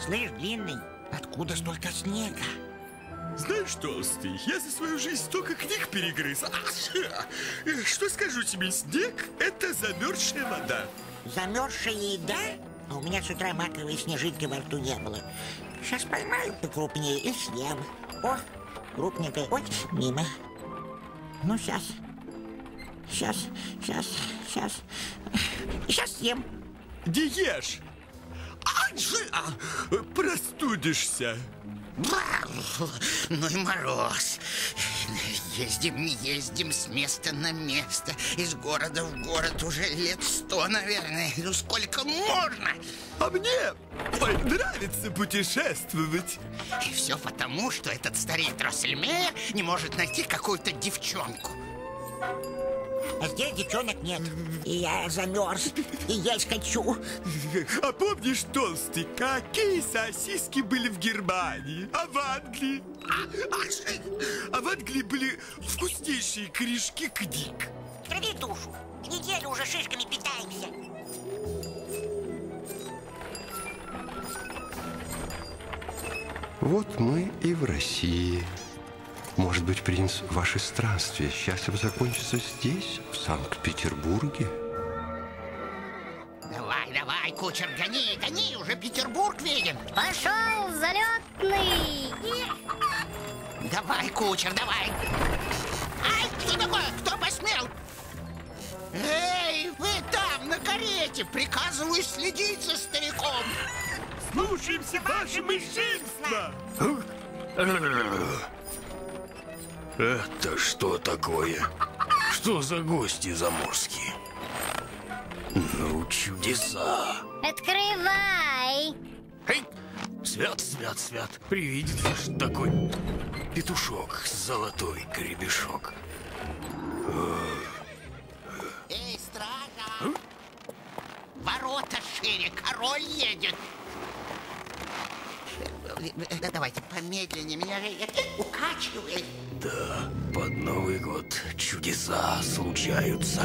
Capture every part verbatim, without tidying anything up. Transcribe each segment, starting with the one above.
Слышь, Длинный, откуда столько снега? Знаешь, Толстый, я за свою жизнь столько книг перегрыз. Что скажу тебе, снег – это замерзшая вода. Замерзшая еда? А у меня с утра маковой снежинки во рту не было. Сейчас поймаю покрупнее и съем. О, крупненькая. Ой, мимо. Ну, сейчас. Сейчас, сейчас, сейчас. Сейчас съем. Не ешь. Аджи, а, простудишься. Ну и мороз. Ездим, не ездим с места на место. Из города в город уже лет сто, наверное. Ну сколько можно? А мне ой, нравится путешествовать. И все потому, что этот старик Дроссельмейер не может найти какую-то девчонку. А здесь девчонок нет. И я замерз. И есть хочу. А помнишь, Толстый, какие сосиски были в Германии? А в Англии? А, а в Англии были вкуснейшие корешки книг. Трави душу. Неделю уже шишками питаемся. Вот мы и в России. Может быть, принц, ваше странствие счастливо закончится здесь, в Санкт-Петербурге? Давай, давай, кучер, гони, гони, уже Петербург виден. Пошел залетный. Давай, кучер, давай. Ай, что такое? Кто посмел? Эй, вы там, на карете, приказываю следить за стариком. Слушаемся, ваше мышинство! Это что такое? Что за гости заморские? Ну, чудеса. Открывай. Эй, свят, свят, свят. Привидится ж такой петушок с золотой гребешок. Эй, стража! Ворота шире, король едет. Давайте помедленнее, меня укачивает. Да, под Новый год чудеса случаются.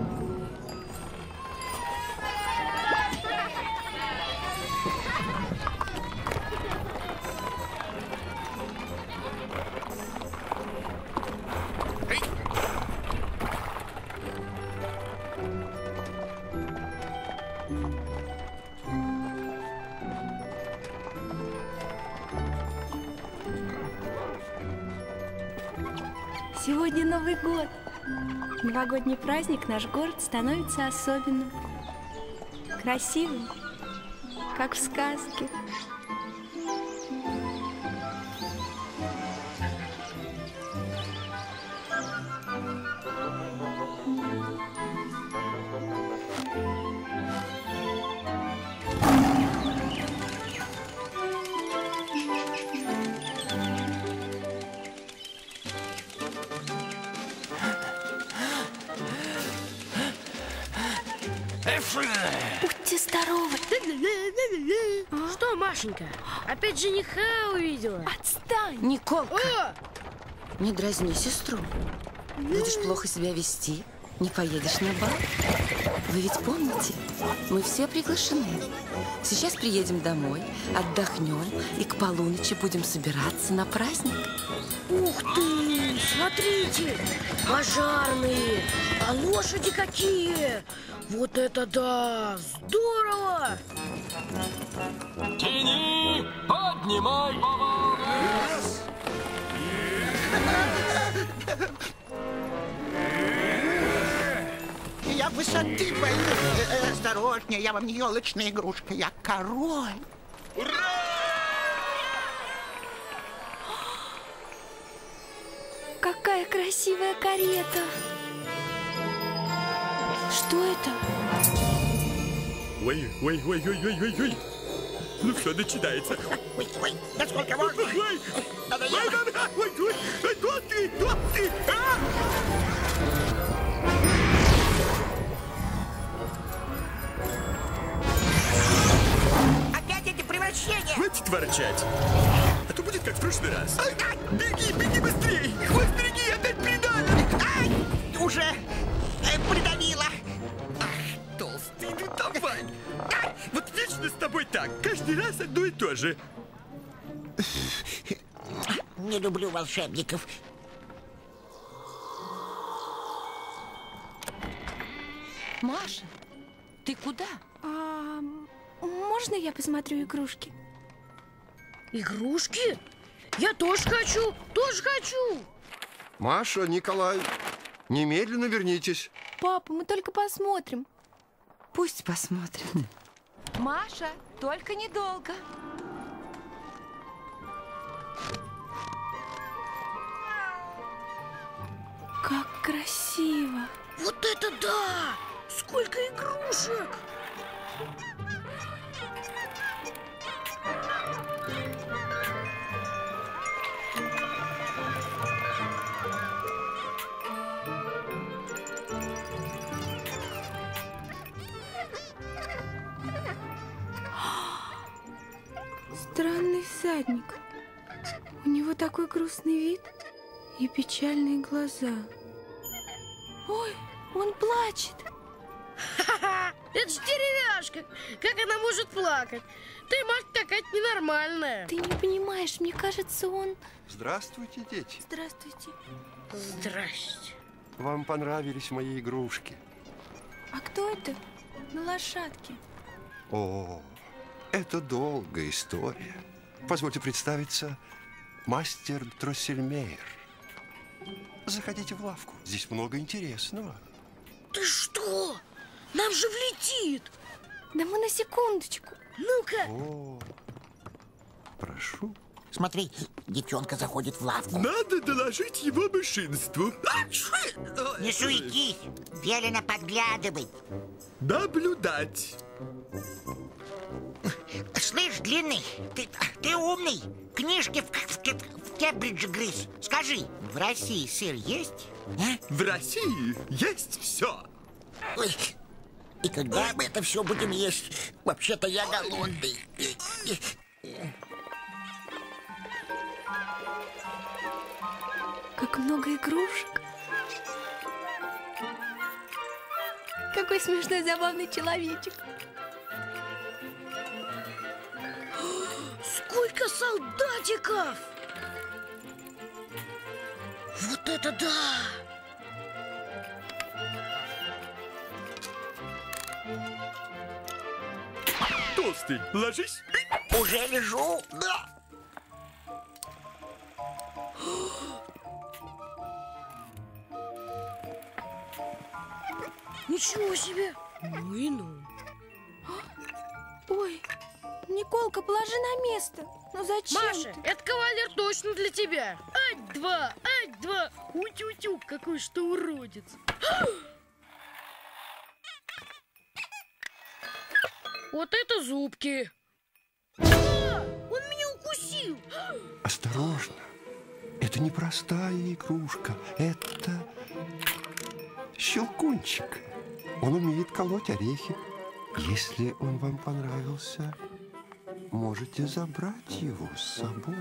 Сегодня Новый год. Новогодний праздник наш город становится особенным, красивым, как в сказке. Будьте здоровы. Что, Машенька, опять жениха увидела? Отстань. Николка, О! не дразни сестру. Будешь плохо себя вести, не поедешь на бал. Вы ведь помните, мы все приглашены. Сейчас приедем домой, отдохнем и к полуночи будем собираться на праздник. Ух ты, смотрите, пожарные, а лошади какие! Вот это да! Здорово! Тяни! Поднимай! Я высоты боюсь. Осторожнее, я вам не елочная игрушка, я король. Ура! Какая красивая карета. Что это? Ой, ой, ой, ой, ой, ой, ой. Ну что начинается? Ой, ой, да сколько можно? Ой, ой, Надо ой, ехать. ой, ой, ой, ой, кто ты, кто ты? А? Опять эти превращения. Хватит ворчать. А то будет как в прошлый раз. Беги, беги быстрей! Хвост береги, опять придавит! Ай, уже э, придавила. Толстый, ну давай! Вот вечно с тобой тобой так? Каждый раз одно и то же. Не люблю волшебников. Маша, ты куда? А, можно я посмотрю игрушки? Игрушки? Я тоже хочу, тоже хочу. Маша, Николай, немедленно вернитесь. Папа, мы только посмотрим. Пусть посмотрим. Маша, только недолго. Как красиво. Вот это да! Сколько игрушек! Странный всадник. У него такой грустный вид и печальные глаза. Ой, он плачет. Ха-ха! Это же деревяшка! Как она может плакать? Ты, Маш, какая-то ненормальная. Ты не понимаешь, мне кажется, он... Здравствуйте, дети. Здравствуйте. Здрасте. Вам понравились мои игрушки? А кто это на лошадке? О, это долгая история. Позвольте представиться, мастер Дроссельмейер. Заходите в лавку, здесь много интересного. Ты что? Нам же влетит. Да мы на секундочку. Ну-ка. О, прошу. Смотри, девчонка заходит в лавку. Надо доложить его бешенству. Не суетись, велено подглядывать. Наблюдать. Слышь, Длинный, ты, ты умный. Книжки в, в, в Кембридже грыз. Скажи, в России сыр есть? А? В России есть все. Ой, и когда мы это все будем есть? Вообще-то я голодный. Как много игрушек. Какой смешной, забавный человечек. Сколько солдатиков! Вот это да! Толстый, ложись. Уже лежу. Да. Ничего себе! Ну и ну. Ой, Николка, положи на место. Ну зачем Маша, ты? это кавалер точно для тебя. Ать-два, ать-два. Утю-тю, какой что уродец. Вот это зубки. А, он меня укусил. Осторожно. Это не простая игрушка. Это щелкунчик. Он умеет колоть орехи. Если он вам понравился, можете забрать его с собой.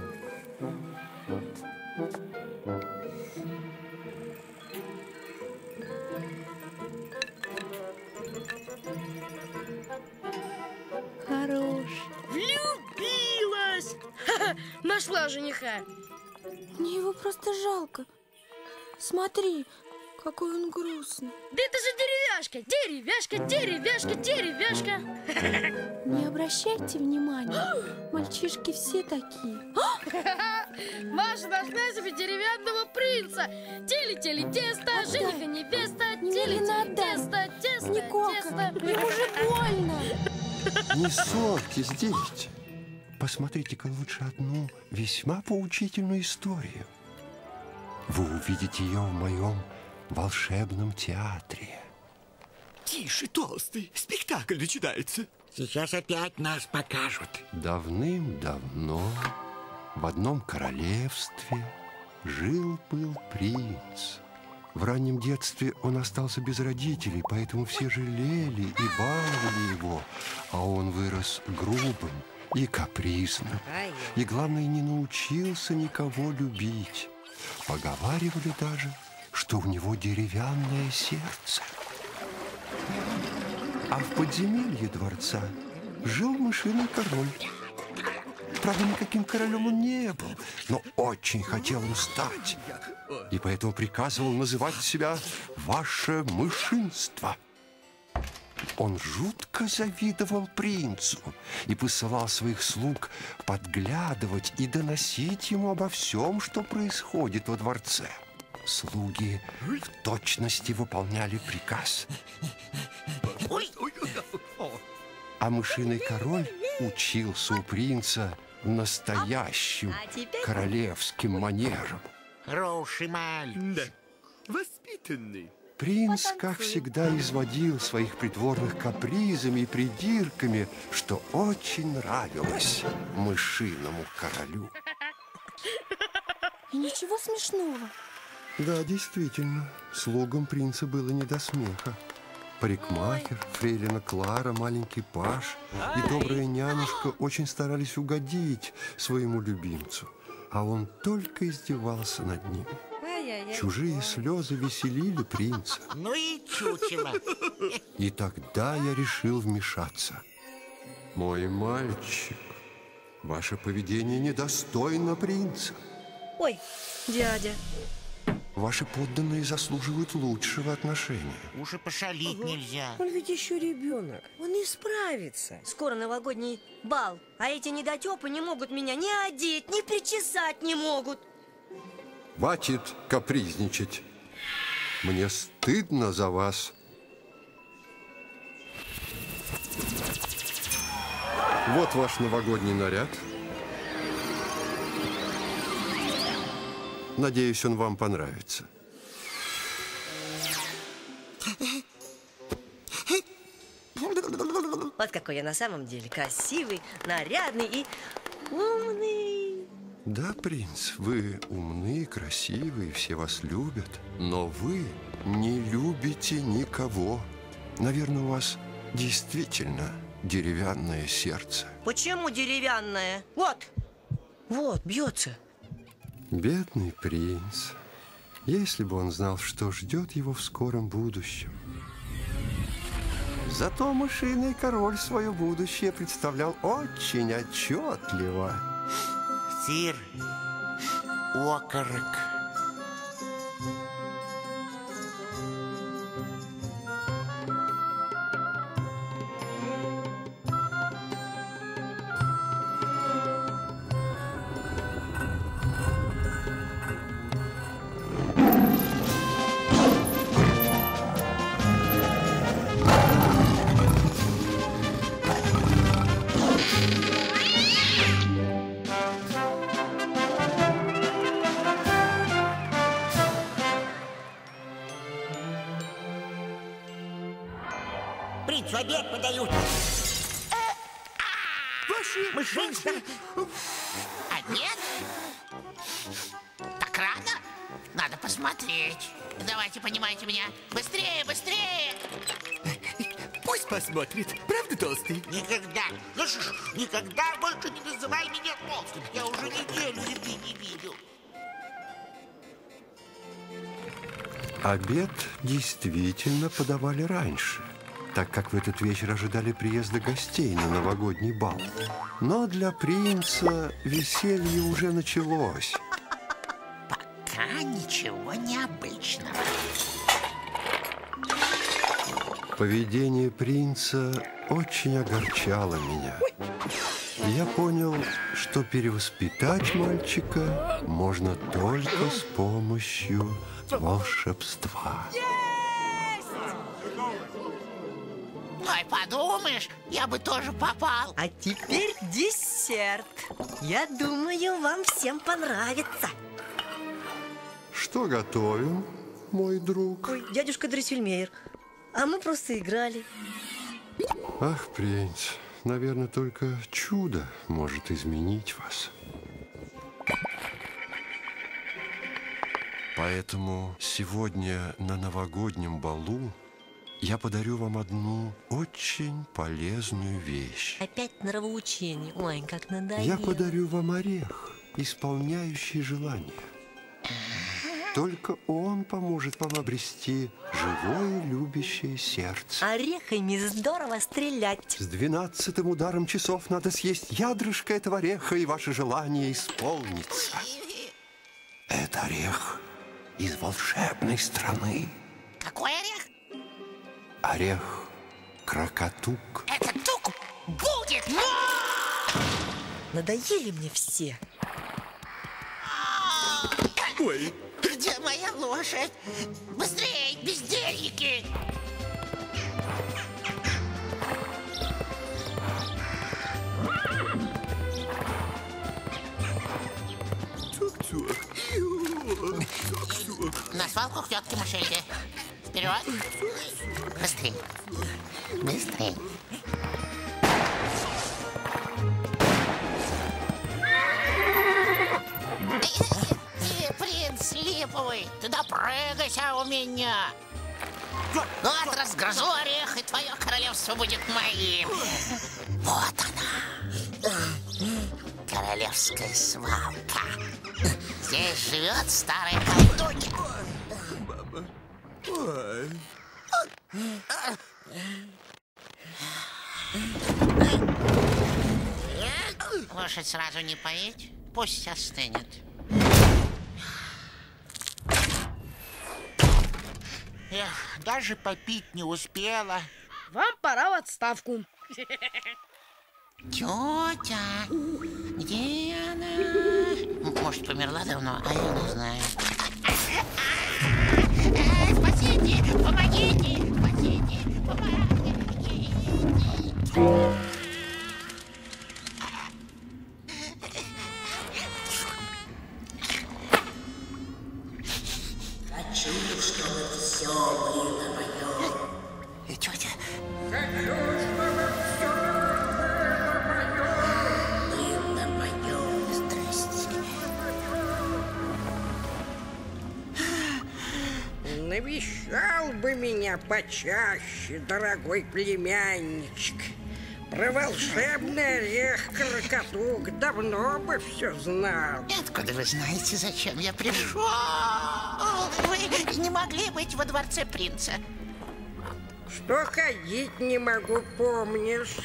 Хорош. Влюбилась. Ха-ха, нашла жениха. Мне его просто жалко. Смотри, какой он грустный. Да это же деревяшка, деревяшка, деревяшка, деревяшка. Не обращайте внимания. Мальчишки все такие. Маша нашла себе деревянного принца. Тили-тили тесто, жених и невеста. Тили-тили тесто, тесто, Николка, тесто. ему же больно. Не ссорьтесь, дети. Посмотрите-ка лучше одну весьма поучительную историю. Вы увидите ее в моем волшебном театре. Тише, Толстый, спектакль начинается. Сейчас опять нас покажут. Давным-давно в одном королевстве жил-был принц. В раннем детстве он остался без родителей, поэтому все жалели и баловали его, а он вырос грубым и капризным. И, главное, не научился никого любить. Поговаривали даже, что у него деревянное сердце. А в подземелье дворца жил мышиный король. Правда, никаким королем он не был, но очень хотел им стать. И поэтому приказывал называть себя «Ваше мышинство». Он жутко завидовал принцу и посылал своих слуг подглядывать и доносить ему обо всем, что происходит во дворце. Слуги в точности выполняли приказ. А мышиный король учился у принца настоящим королевским манерам. Хороший маль. Да, воспитанный. Принц, как всегда, изводил своих притворных капризами и придирками, что очень нравилось мышиному королю. И ничего смешного. Да, действительно, слугам принца было не до смеха. Парикмахер, фрейлина Клара, маленький Паш и добрая нянюшка очень старались угодить своему любимцу, а он только издевался над ним. Чужие слезы веселили принца. Ну и чучело. И тогда я решил вмешаться. Мой мальчик, ваше поведение недостойно принца. Ой, дядя. Ваши подданные заслуживают лучшего отношения. Уж и пошалить нельзя. Он ведь еще ребенок. Он не справится. Скоро новогодний бал, а эти недотепы не могут меня ни одеть, ни причесать не могут. Хватит капризничать. Мне стыдно за вас. Вот ваш новогодний наряд. Надеюсь, он вам понравится. Вот какой я на самом деле. Красивый, нарядный и умный. Да, принц, вы умны, красивые, все вас любят. Но вы не любите никого. Наверное, у вас действительно деревянное сердце. Почему деревянное? Вот, вот, бьется. Бедный принц. Если бы он знал, что ждет его в скором будущем. Зато мышиный король свое будущее представлял очень отчетливо. Сир, окорок. Принцу обед подают. Ваше мышинство. Обед? Так рано? Надо посмотреть. Давайте, понимайте меня. Быстрее, быстрее! Пусть посмотрит. Правда, толстый? Никогда. Слышишь, никогда больше не называй меня толстым. Я уже неделю еды не видел. Обед действительно подавали раньше, так как в этот вечер ожидали приезда гостей на новогодний бал. Но для принца веселье уже началось. Пока ничего необычного. Поведение принца очень огорчало меня. И я понял, что перевоспитать мальчика можно только с помощью волшебства. Ой, подумаешь, я бы тоже попал. А теперь десерт. Я думаю, вам всем понравится. Что готовим, мой друг? Ой, дядюшка Дрессельмейр, а мы просто играли. Ах, принц, наверное, только чудо может изменить вас. Поэтому сегодня на новогоднем балу я подарю вам одну очень полезную вещь. Опять нравоучение. Ой, как надоело. Я подарю вам орех, исполняющий желания. Только он поможет вам обрести живое любящее сердце. Орехами здорово стрелять. С двенадцатым ударом часов надо съесть ядрышко этого ореха, и ваше желание исполнится. Это орех из волшебной страны. Какой орех? Орех Крокотук. Этот тук будет! Надоели мне все. Ой. Где моя лошадь? Быстрей, бездельники! На свалку к тетке Мышельке. Вперед! Быстрей! Быстрей! Принц липовый, ты допрыгайся у меня. Вот разгрызу орех, и твое королевство будет моим. Вот она, королевская свалка. Здесь живет старая колдунья. Лошадь сразу не поить, пусть остынет. Эх, даже попить не успела. Вам пора в отставку. Тетя, где она? Может, померла давно, а я не знаю. Спасите, помогите, спасите, помогите. Хочу, чтобы все было мое. Тетя. Хочу, чтобы все было мое. Здрасте. Навещал бы меня почаще, дорогой племянничек. Про волшебный орех Крокотук давно бы все знал. Откуда вы знаете, зачем я пришел? Вы не могли быть во дворце принца. Что ходить не могу, помнишь?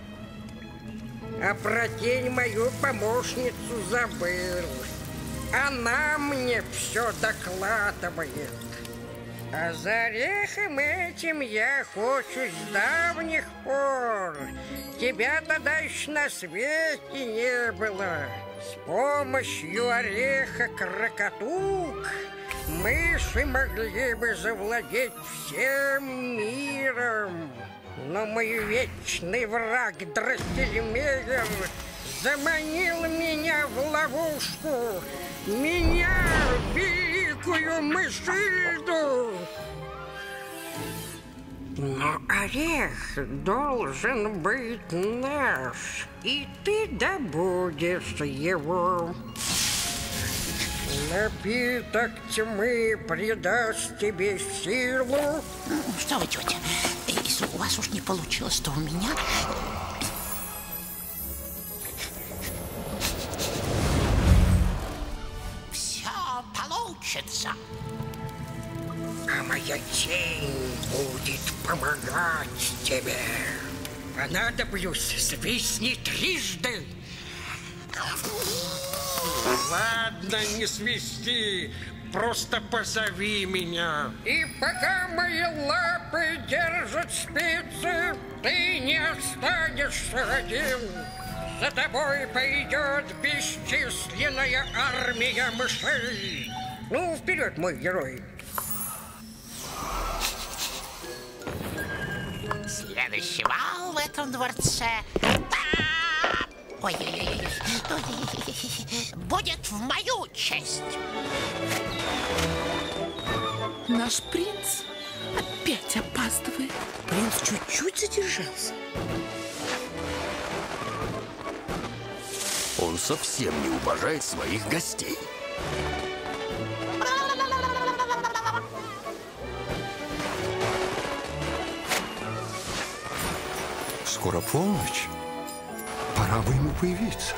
А про тень мою помощницу забыл. Она мне все докладывает. А за орехом этим я охочусь с давних пор. Тебя тогда еще на свете не было. С помощью ореха Крокотук мыши могли бы завладеть всем миром. Но мой вечный враг Дроссельмейер заманил меня в ловушку. Меня, великую Мышильду. Но орех должен быть наш, и ты добудешь его. Напиток тьмы придаст тебе силу. Что вы, тетя, если у вас уж не получилось, то у меня... Все получится. А моя тень будет помогать тебе. Понадоблюсь, свистни трижды. Ладно, не свисти, просто позови меня. И пока мои лапы держат спицы, ты не останешься один. За тобой пойдет бесчисленная армия мышей. Ну, вперед, мой герой. Следующий бал в этом дворце Ой-ой-ой, будет в мою честь. Наш принц опять опаздывает. Принц чуть-чуть задержался. Он совсем не уважает своих гостей. Скоро полночь. Пора бы ему появиться.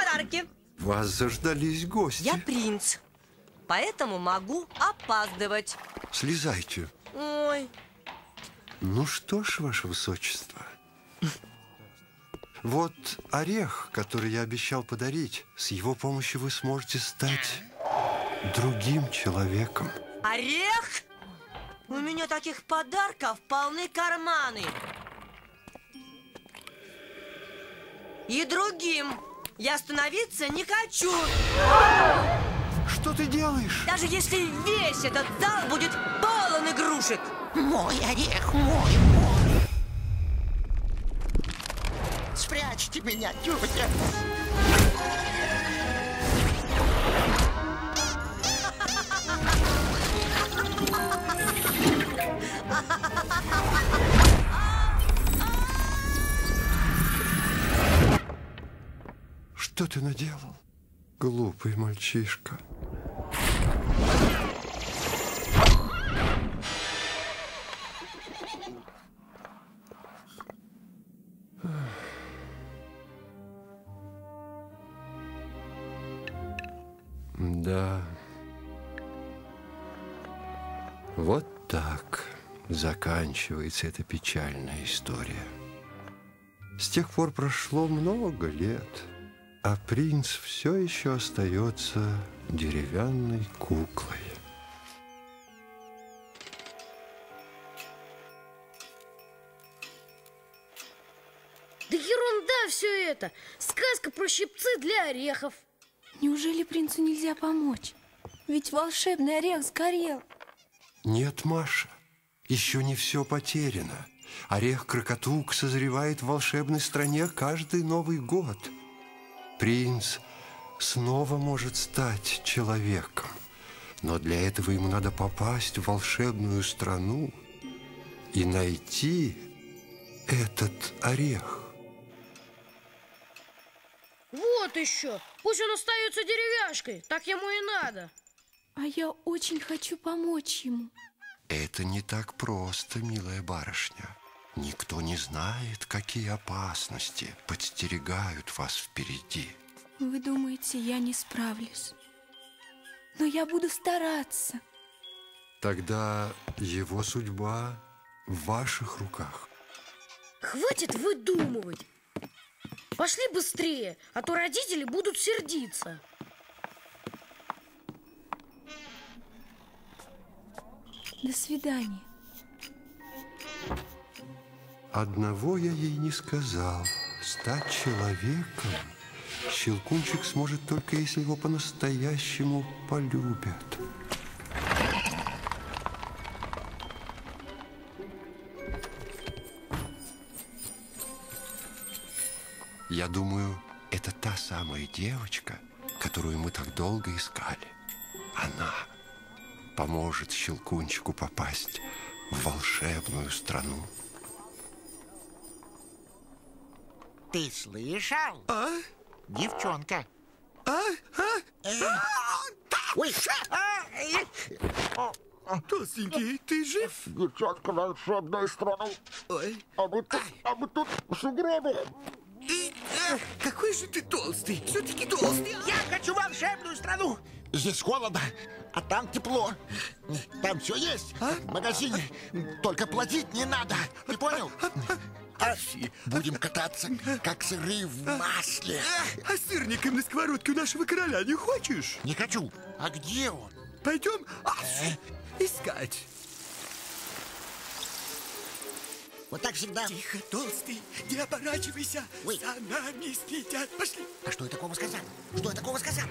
подарки. Вас заждались гости. Я принц, поэтому могу опаздывать. Слезайте. Ой. Ну что ж, ваше высочество. Вот орех, который я обещал подарить. С его помощью вы сможете стать другим человеком. Орех? У меня таких подарков полны карманы. И другим я становиться не хочу. Что ты делаешь? Даже если весь этот зал будет полон игрушек. Мой орех, мой, мой. Спрячьте меня, тетя. Что ты наделал, глупый мальчишка? Да. Вот так заканчивается эта печальная история. С тех пор прошло много лет, а принц все еще остается деревянной куклой. Да ерунда все это! Сказка про щипцы для орехов. Неужели принцу нельзя помочь? Ведь волшебный орех сгорел. Нет, Маша, еще не все потеряно. Орех-крокотук созревает в волшебной стране каждый Новый год. Принц снова может стать человеком. Но для этого ему надо попасть в волшебную страну и найти этот орех. Вот еще! Пусть он остается деревяшкой, так ему и надо. А я очень хочу помочь ему. Это не так просто, милая барышня. Никто не знает, какие опасности подстерегают вас впереди. Вы думаете, я не справлюсь? Но я буду стараться. Тогда его судьба в ваших руках. Хватит выдумывать. Пошли быстрее, а то родители будут сердиться. До свидания. Одного я ей не сказал. Стать человеком Щелкунчик сможет только, если его по-настоящему полюбят. Я думаю, это та самая девочка, которую мы так долго искали. Она поможет Щелкунчику попасть в волшебную страну. Ты слышал? А? Девчонка. А? А? Э. Ой. Толстенький, ты жив? Девчонка в волшебную страну. Ой. А мы тут, а мы тут в сугробе. И, а, какой же ты толстый, все-таки толстый. Я хочу в волшебную страну. Здесь холодно, а там тепло. Там все есть а? в магазине. Только платить не надо. Ты понял? А, будем кататься, как сыры в масле. А, а сырником на сковородке у нашего короля не хочешь? Не хочу. А где он? Пойдем а, искать. Вот так всегда. Тихо, толстый, не оборачивайся. Ой. За нами следят. Пошли. А что я такого сказал? Что я такого сказал?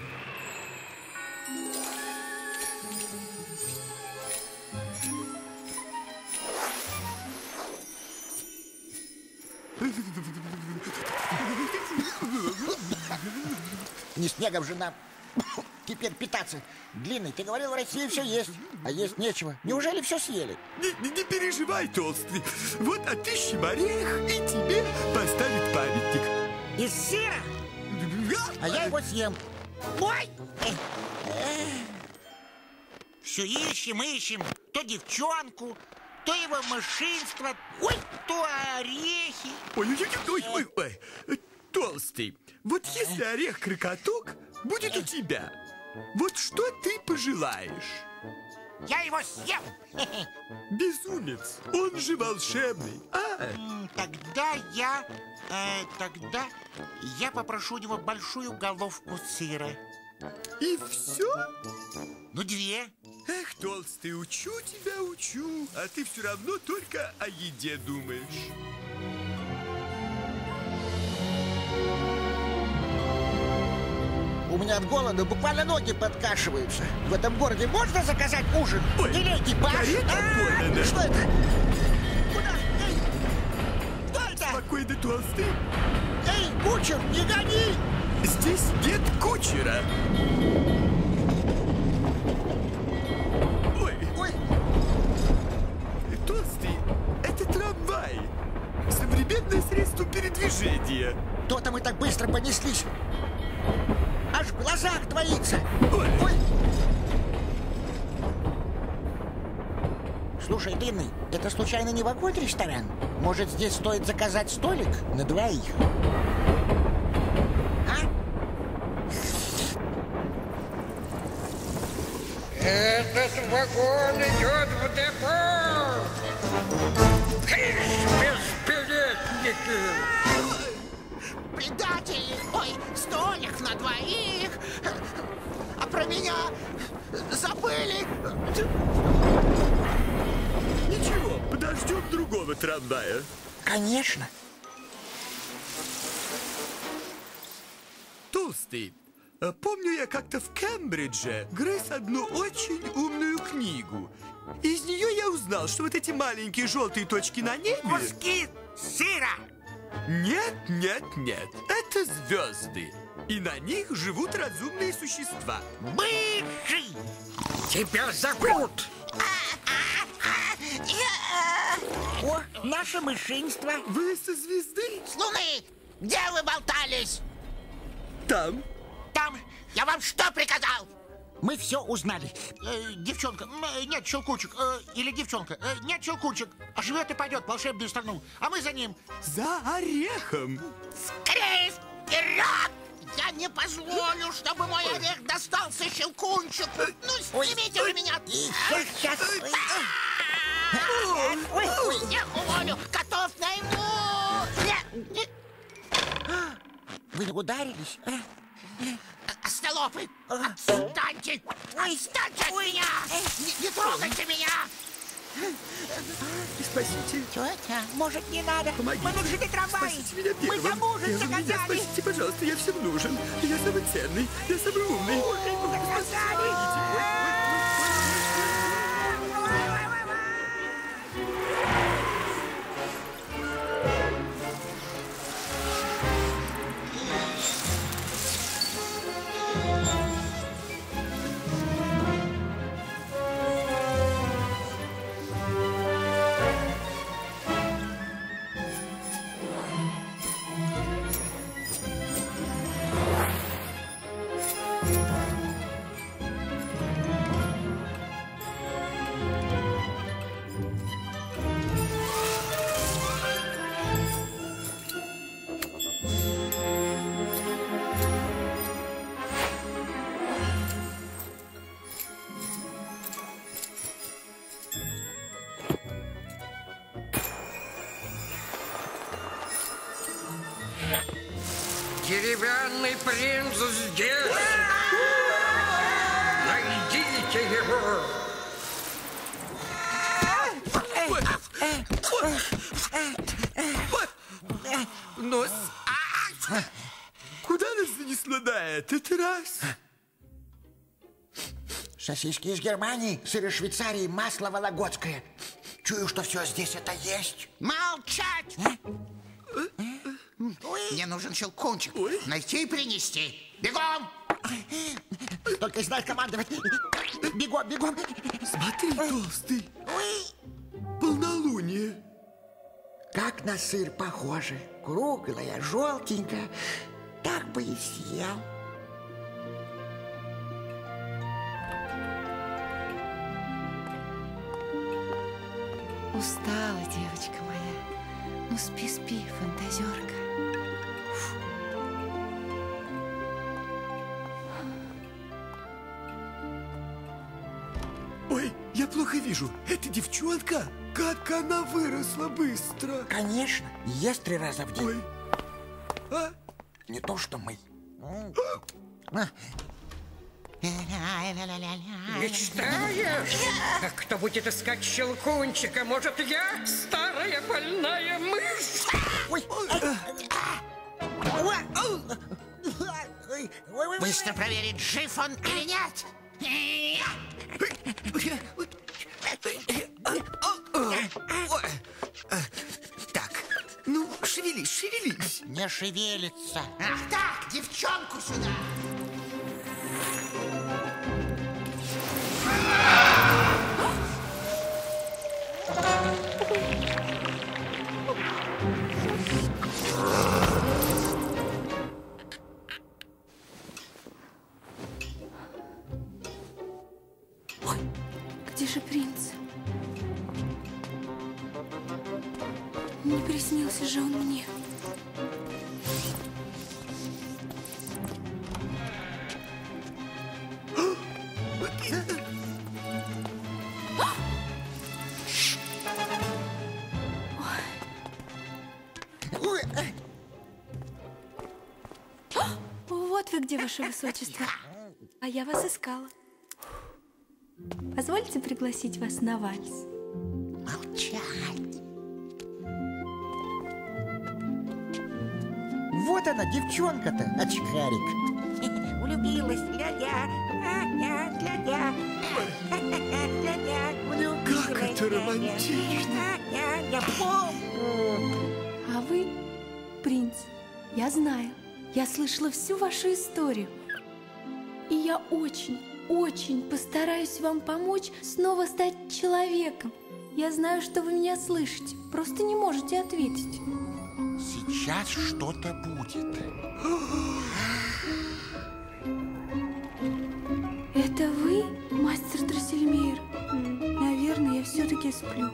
Не снегом же нам теперь питаться. Длинный, ты говорил, в России все есть, а есть нечего. Неужели все съели? Не, не, не переживай, толстый. Вот отыщем орех, и тебе поставят памятник. Из сыра? А я его съем. Ой! Все ищем, ищем. То девчонку, то его мышинство, ой, то орехи. Ой, ой, ой, ой, ой. Толстый, вот если орех-крокоток будет у тебя, вот что ты пожелаешь? Я его съем. Безумец, он же волшебный. А? Тогда я... Э, тогда я попрошу у него большую головку сыра. И все? Ну, две. Эх, Толстый, учу тебя, учу, а ты все равно только о еде думаешь. У меня от голода буквально ноги подкашиваются. В этом городе можно заказать ужин? Ой, или экипаж? А, что это? Куда? Эй! Что это? Спокойно, Толстый. Эй, кучер, не гони! Здесь нет кучера. Ой. Ой. Толстый, это трамвай. Современное средство передвижения. То-то мы так быстро понеслись. Аж в глазах двоится. Ой. Ой. Слушай, Длинный, это случайно не вагон-ресторан? Может, здесь стоит заказать столик на двоих? А? Этот вагон идет в депо! Кыш, бесбилетники! Предатели! Ой, столик на двоих! А про меня забыли! Ничего, подождем другого трамвая. Конечно. Толстый, а помню, я как-то в Кембридже грыз одну очень умную книгу. Из нее я узнал, что вот эти маленькие желтые точки на небе... Куски сыра! Нет, нет, нет. Это звезды. И на них живут разумные существа. Мыши! Тебя зовут! О, наше мышинство. Вы со звезды? С Луны! Где вы болтались? Там. Там! Я вам что приказал? Мы все узнали. Э, девчонка, э, нет, Щелкучек, э, или девчонка, э, нет, Щелкучек, а живет и пойдет в волшебную страну, а мы за ним. За орехом. Скорее вперед! Я не позволю, чтобы мой орех достался Щелкунчику. Ну, снимите вы меня! Сейчас, сейчас. Ой, ой, я уволю! Котов найму! Вы не ударились? Остолопы! Отстаньте! Отстаньте от меня! Не, не трогайте меня! Спасите. Тетя, может, не надо? Помогите. Мы нужны трамваи. Спасите меня первым. Мы за мужа Первым меня заказали. спасите, пожалуйста, я всем нужен. Я самый ценный, я самый умный. Деревянный принц здесь! Найдите его! Нос. Куда нас занесло на этот раз? Сосиски из Германии, сыр из Швейцарии, масло вологодское. Чую, что все здесь это есть. Молчать! Мне нужен Щелкунчик. Найти и принести. Бегом! Только знай командовать. Бегом, бегом. Смотри, Толстый. Полнолуние. Как на сыр похоже. Круглая, желтенькая. Так бы и съел. Устала, девочка моя. Ну, спи, спи, фантазерка. Я плохо вижу. Это девчонка? Как она выросла быстро. Конечно, ест три раза в день. Ой. А? Не то, что мы. Мечтаешь? А кто будет искать щелкунчика? Может, я, старая больная мышь? Быстро проверить, жив он или нет. Так, ну, шевелись, шевелись. Не шевелится. Ах так, девчонку сюда. Ой, где же принц? Не приснился же он мне. Вот вы где, ваше высочество. А я вас искала. Позвольте пригласить вас на вальс. Молчать. Вот она, девчонка-то, очкарик. Влюбилась, ля-ля, ля-ля, ля-ля. Как это романтично. Я помню. А вы, принц, я знаю, я слышала всю вашу историю. И я очень, очень постараюсь вам помочь снова стать человеком. Я знаю, что вы меня слышите, просто не можете ответить. Сейчас что-то будет. Это вы, мастер Дроссельмейр? Наверное, я все-таки сплю.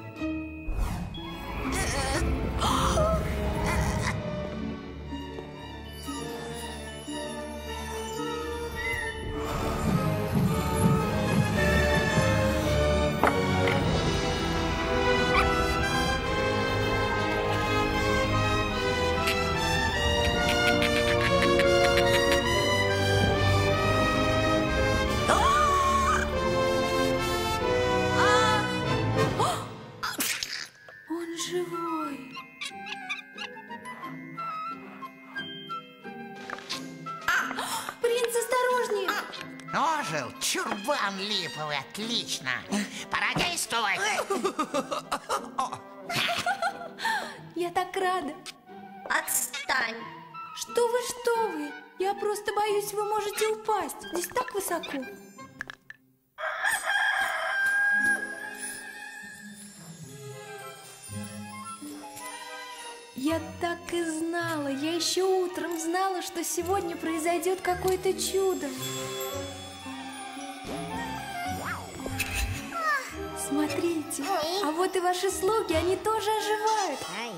Ожил, чурбан липовый, отлично. Пора действовать. Я так рада. Отстань. Что вы, что вы? Я просто боюсь, вы можете упасть. Здесь так высоко. Я так и знала, я еще утром знала, что сегодня произойдет какое-то чудо. Смотрите, а вот и ваши слуги, они тоже оживают.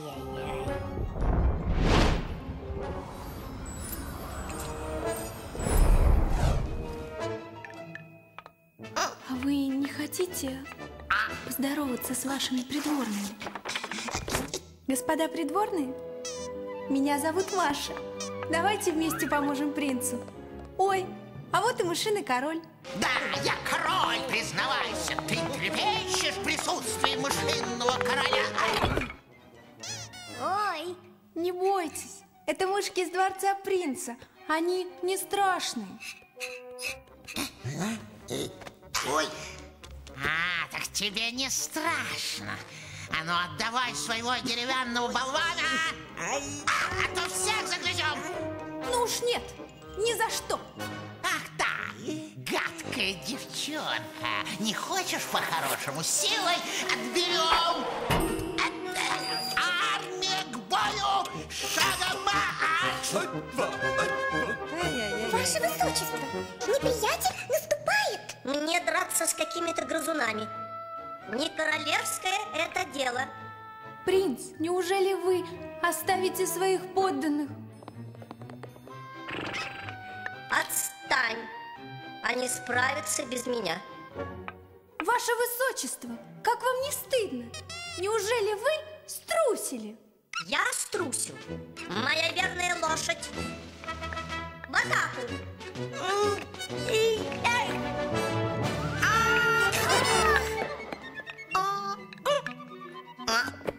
А вы не хотите поздороваться с вашими придворными? Господа придворные, меня зовут Маша. Давайте вместе поможем принцу. Ой, а вот и мышиный король. Да, я король, признавайся. Ты трепещешь в присутствии мышиного короля. Ой, не бойтесь. Это мышки из дворца принца. Они не страшные. Ой. А, так тебе не страшно. А ну отдавай своего деревянного болвана, а, а то всех загрызем. Ну уж нет, ни за что. Ах да, гадкая девчонка. Не хочешь по-хорошему? Силой отберем. Армия к бою, шагом марш. Ваше высочество, неприятель наступает. Мне драться с какими-то грызунами. Не королевское это дело. Принц, неужели вы оставите своих подданных? Отстань. Они справятся без меня. Ваше Высочество, как вам не стыдно? Неужели вы струсили? Я струсил. Моя верная лошадь. В атаку. И, эй. А, а, а.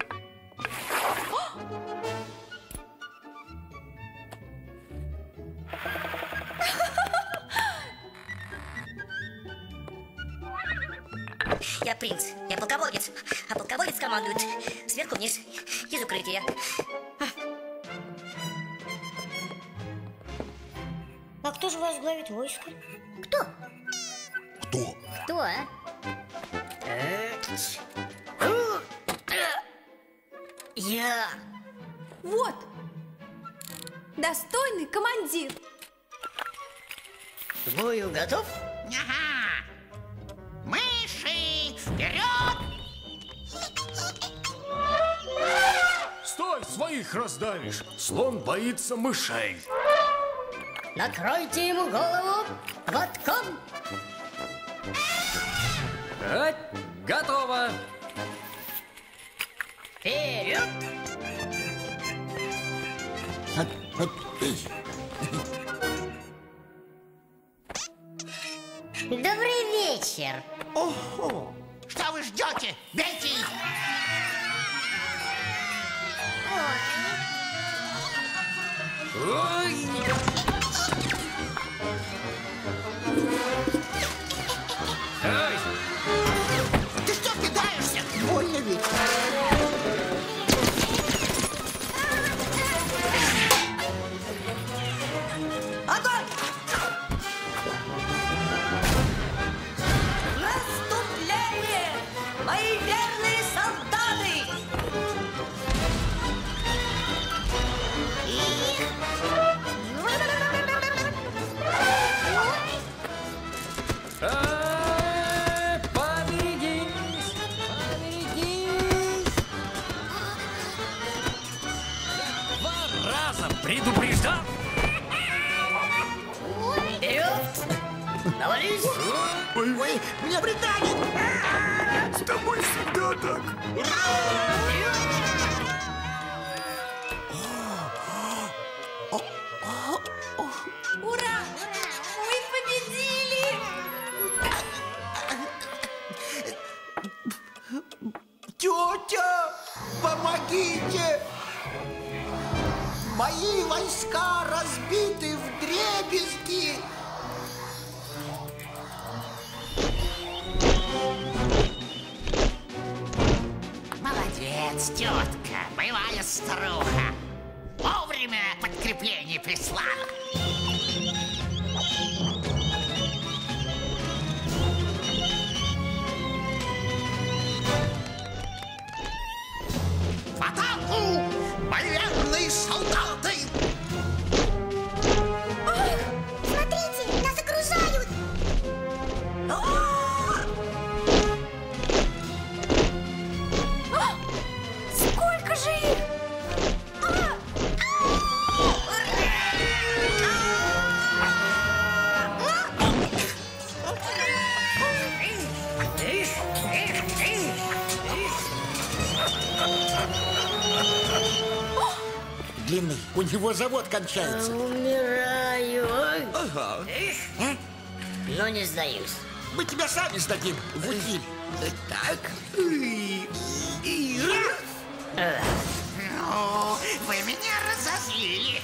Я принц, я полководец, а полководец командует сверху вниз, из укрытия. А кто же возглавит войско? Кто? Кто? Кто, а? Я. Вот. Достойный командир. К бою готов? Ага. Мыши, вперед! Стой, своих раздавишь. Слон боится мышей. Накройте ему голову платком. Так, готово. Вперед! Добрый вечер. Ого! Что вы ждете? Бейте их! Ой. Ай. Ты что кидаешься? Больно ведь. Огонь! Наступление! Мои верные солдаты! А, поберегись, поберегись. Два раза предупреждал. Вперед! Навались! Ой, ой, меня притянет! С тобой всегда так. Ура! Мы победили! Тетя, помогите! Мои войска разбиты в дребезги! Молодец, тетка, боевая старуха. Вовремя подкрепление прислала. В атаку! Мои верные солдаты! Смотрите, нас окружают. Сколько же их? Длинный, у него завод кончается. Умираю. Ага. А? Но не сдаюсь. Мы тебя сами сдадим в утиль. Так. Ну, вы меня разозлили.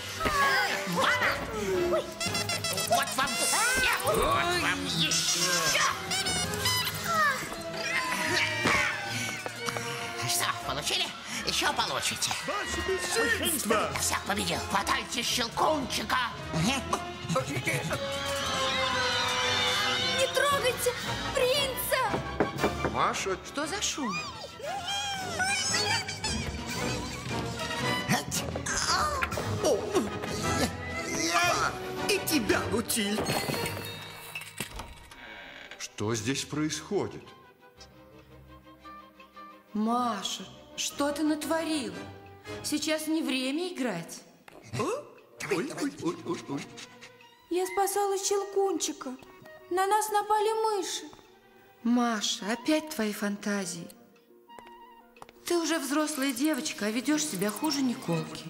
Вот, вот вам всем, вот вам еще. Что, получили? Еще получите. Ваше бесчинство! Все, победил. Хватайте Щелкунчика. Не трогайте принца! Маша, Что за шум? И тебя, утиль. что здесь происходит? Маша, что ты натворила? Сейчас не время играть. Ой, ой, ой, ой, ой. Я спасала Щелкунчика. На нас напали мыши. Маша, опять твои фантазии. Ты уже взрослая девочка, а ведешь себя хуже Николки.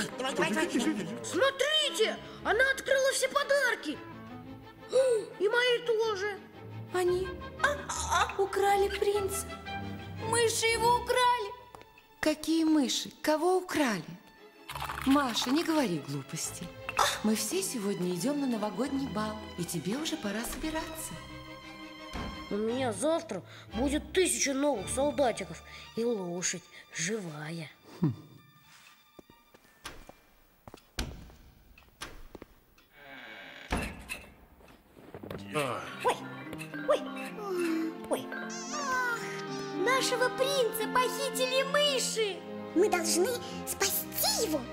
Смотрите, она открыла все подарки. И мои тоже. Они украли принца. Мыши его украли. Какие мыши? Кого украли? Маша, не говори глупости. Мы все сегодня идем на новогодний бал, и тебе уже пора собираться. У меня завтра будет тысяча новых солдатиков и лошадь живая. Хм. Ой, ой, ой. Нашего принца похитили мыши. Мы должны спасти его.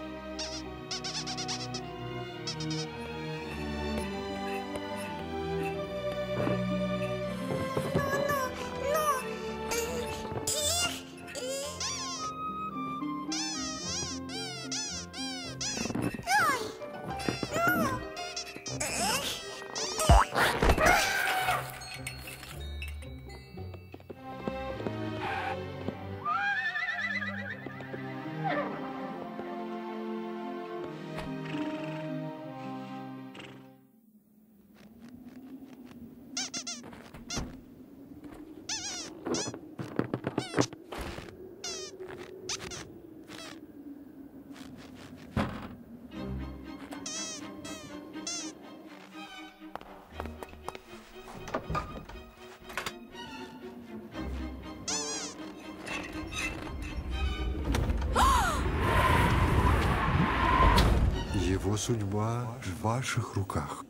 Его судьба в ваших руках.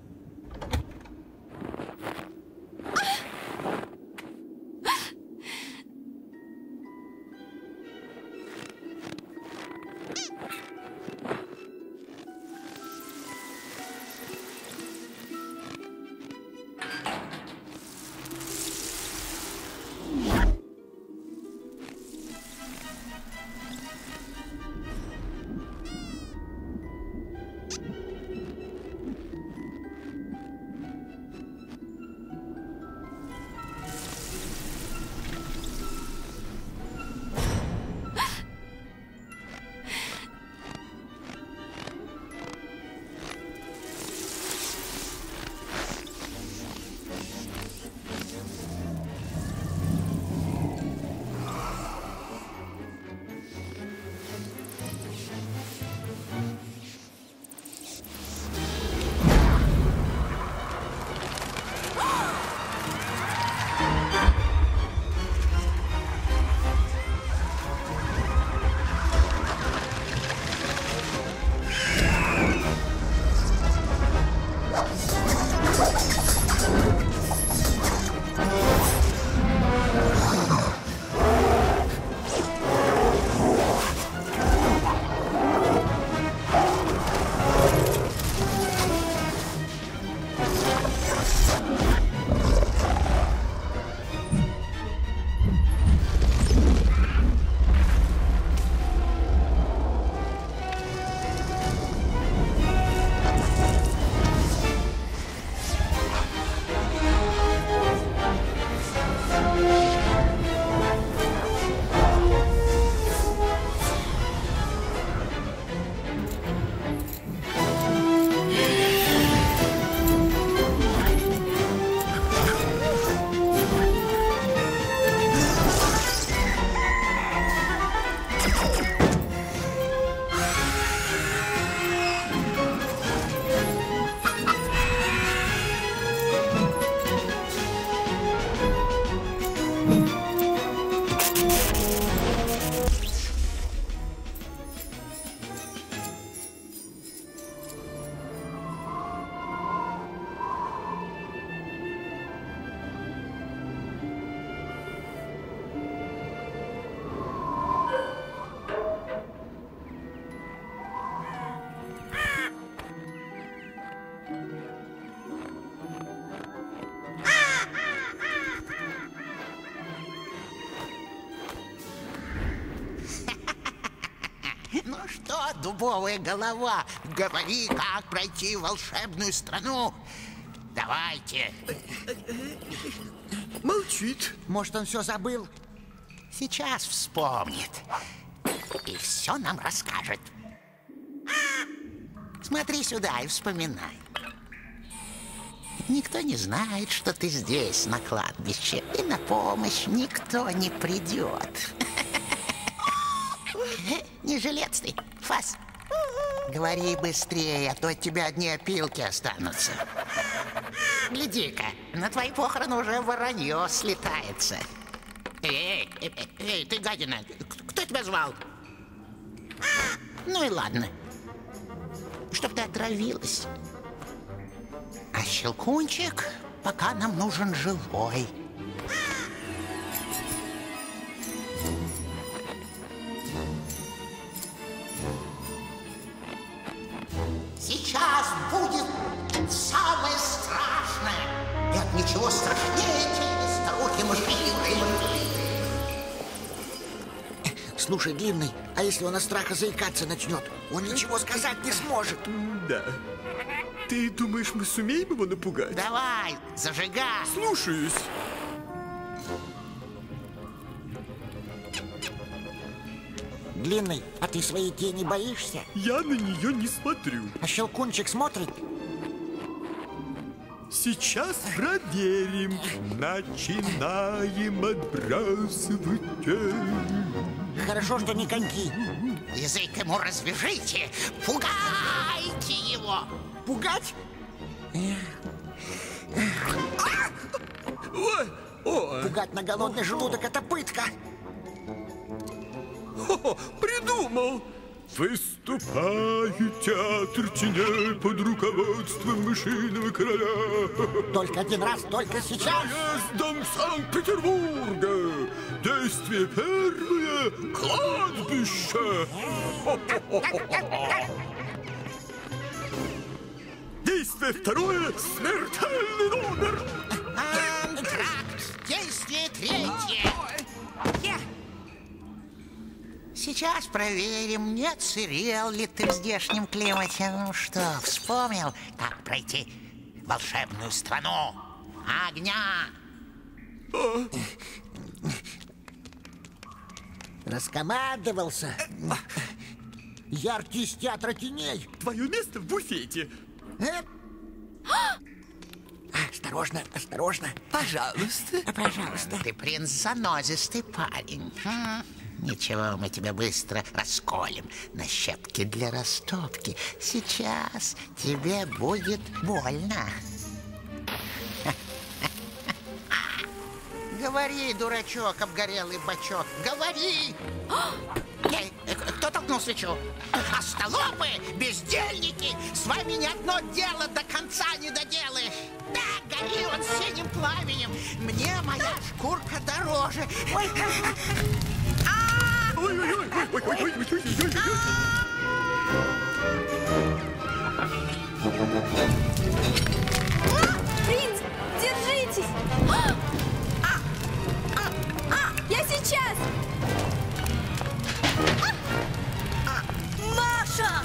Ну что, дубовая голова, говори, как пройти в волшебную страну. Давайте. Молчит. Может, он все забыл? Сейчас вспомнит. И все нам расскажет. Смотри сюда и вспоминай. Никто не знает, что ты здесь, на кладбище. И на помощь никто не придет. Не жилец ты, Фас. Говори быстрее, а то от тебя одни опилки останутся. Гляди-ка, на твои похороны уже воронье слетается. Эй, эй, эй, ты гадина, кто тебя звал? Ну и ладно. Чтоб ты отравилась. А Щелкунчик пока нам нужен живой. Сейчас будет самое страшное. Нет ничего страшнее, чем старухи-мыши. Слушай, Длинный, а если он от страха заикаться начнет? Он ничего сказать не сможет. Да. Ты думаешь, мы сумеем его напугать? Давай, зажигай. Слушаюсь. Длинный, а ты своей тени боишься? Я на нее не смотрю. А Щелкунчик смотрит? Сейчас проверим. Начинаем отбрасывать тень. Хорошо, что не коньки. Язык ему развяжите. Пугайте его. Пугать? Ой, ой. Пугать на голодный желудок — это пытка. Хо-хо, придумал! Выступает театр теней под руководством Мышиного короля. Только один раз, только сейчас. Проездом Санкт-Петербурга. Действие первое — кладбище. Действие второе — смертельный номер. Антракт. Действие третье. Сейчас проверим, не отсырел ли ты в здешнем климате. Ну что, вспомнил, как пройти волшебную страну огня? Раскомандовался. Я артист театра теней. Твое место в буфете. Осторожно, осторожно. Пожалуйста. Пожалуйста. Ты принц занозистый парень. Ничего, мы тебя быстро расколем на щепки для растопки. Сейчас тебе будет больно. Говори, дурачок, обгорелый бачок, говори! Эй, кто толкнул свечу? Остолопы, бездельники, с вами ни одно дело до конца не доделаешь. Да, гори он синим пламенем, мне моя шкурка дороже. Ой, Принц, держитесь! А! А! А! А! Я сейчас! А! Маша!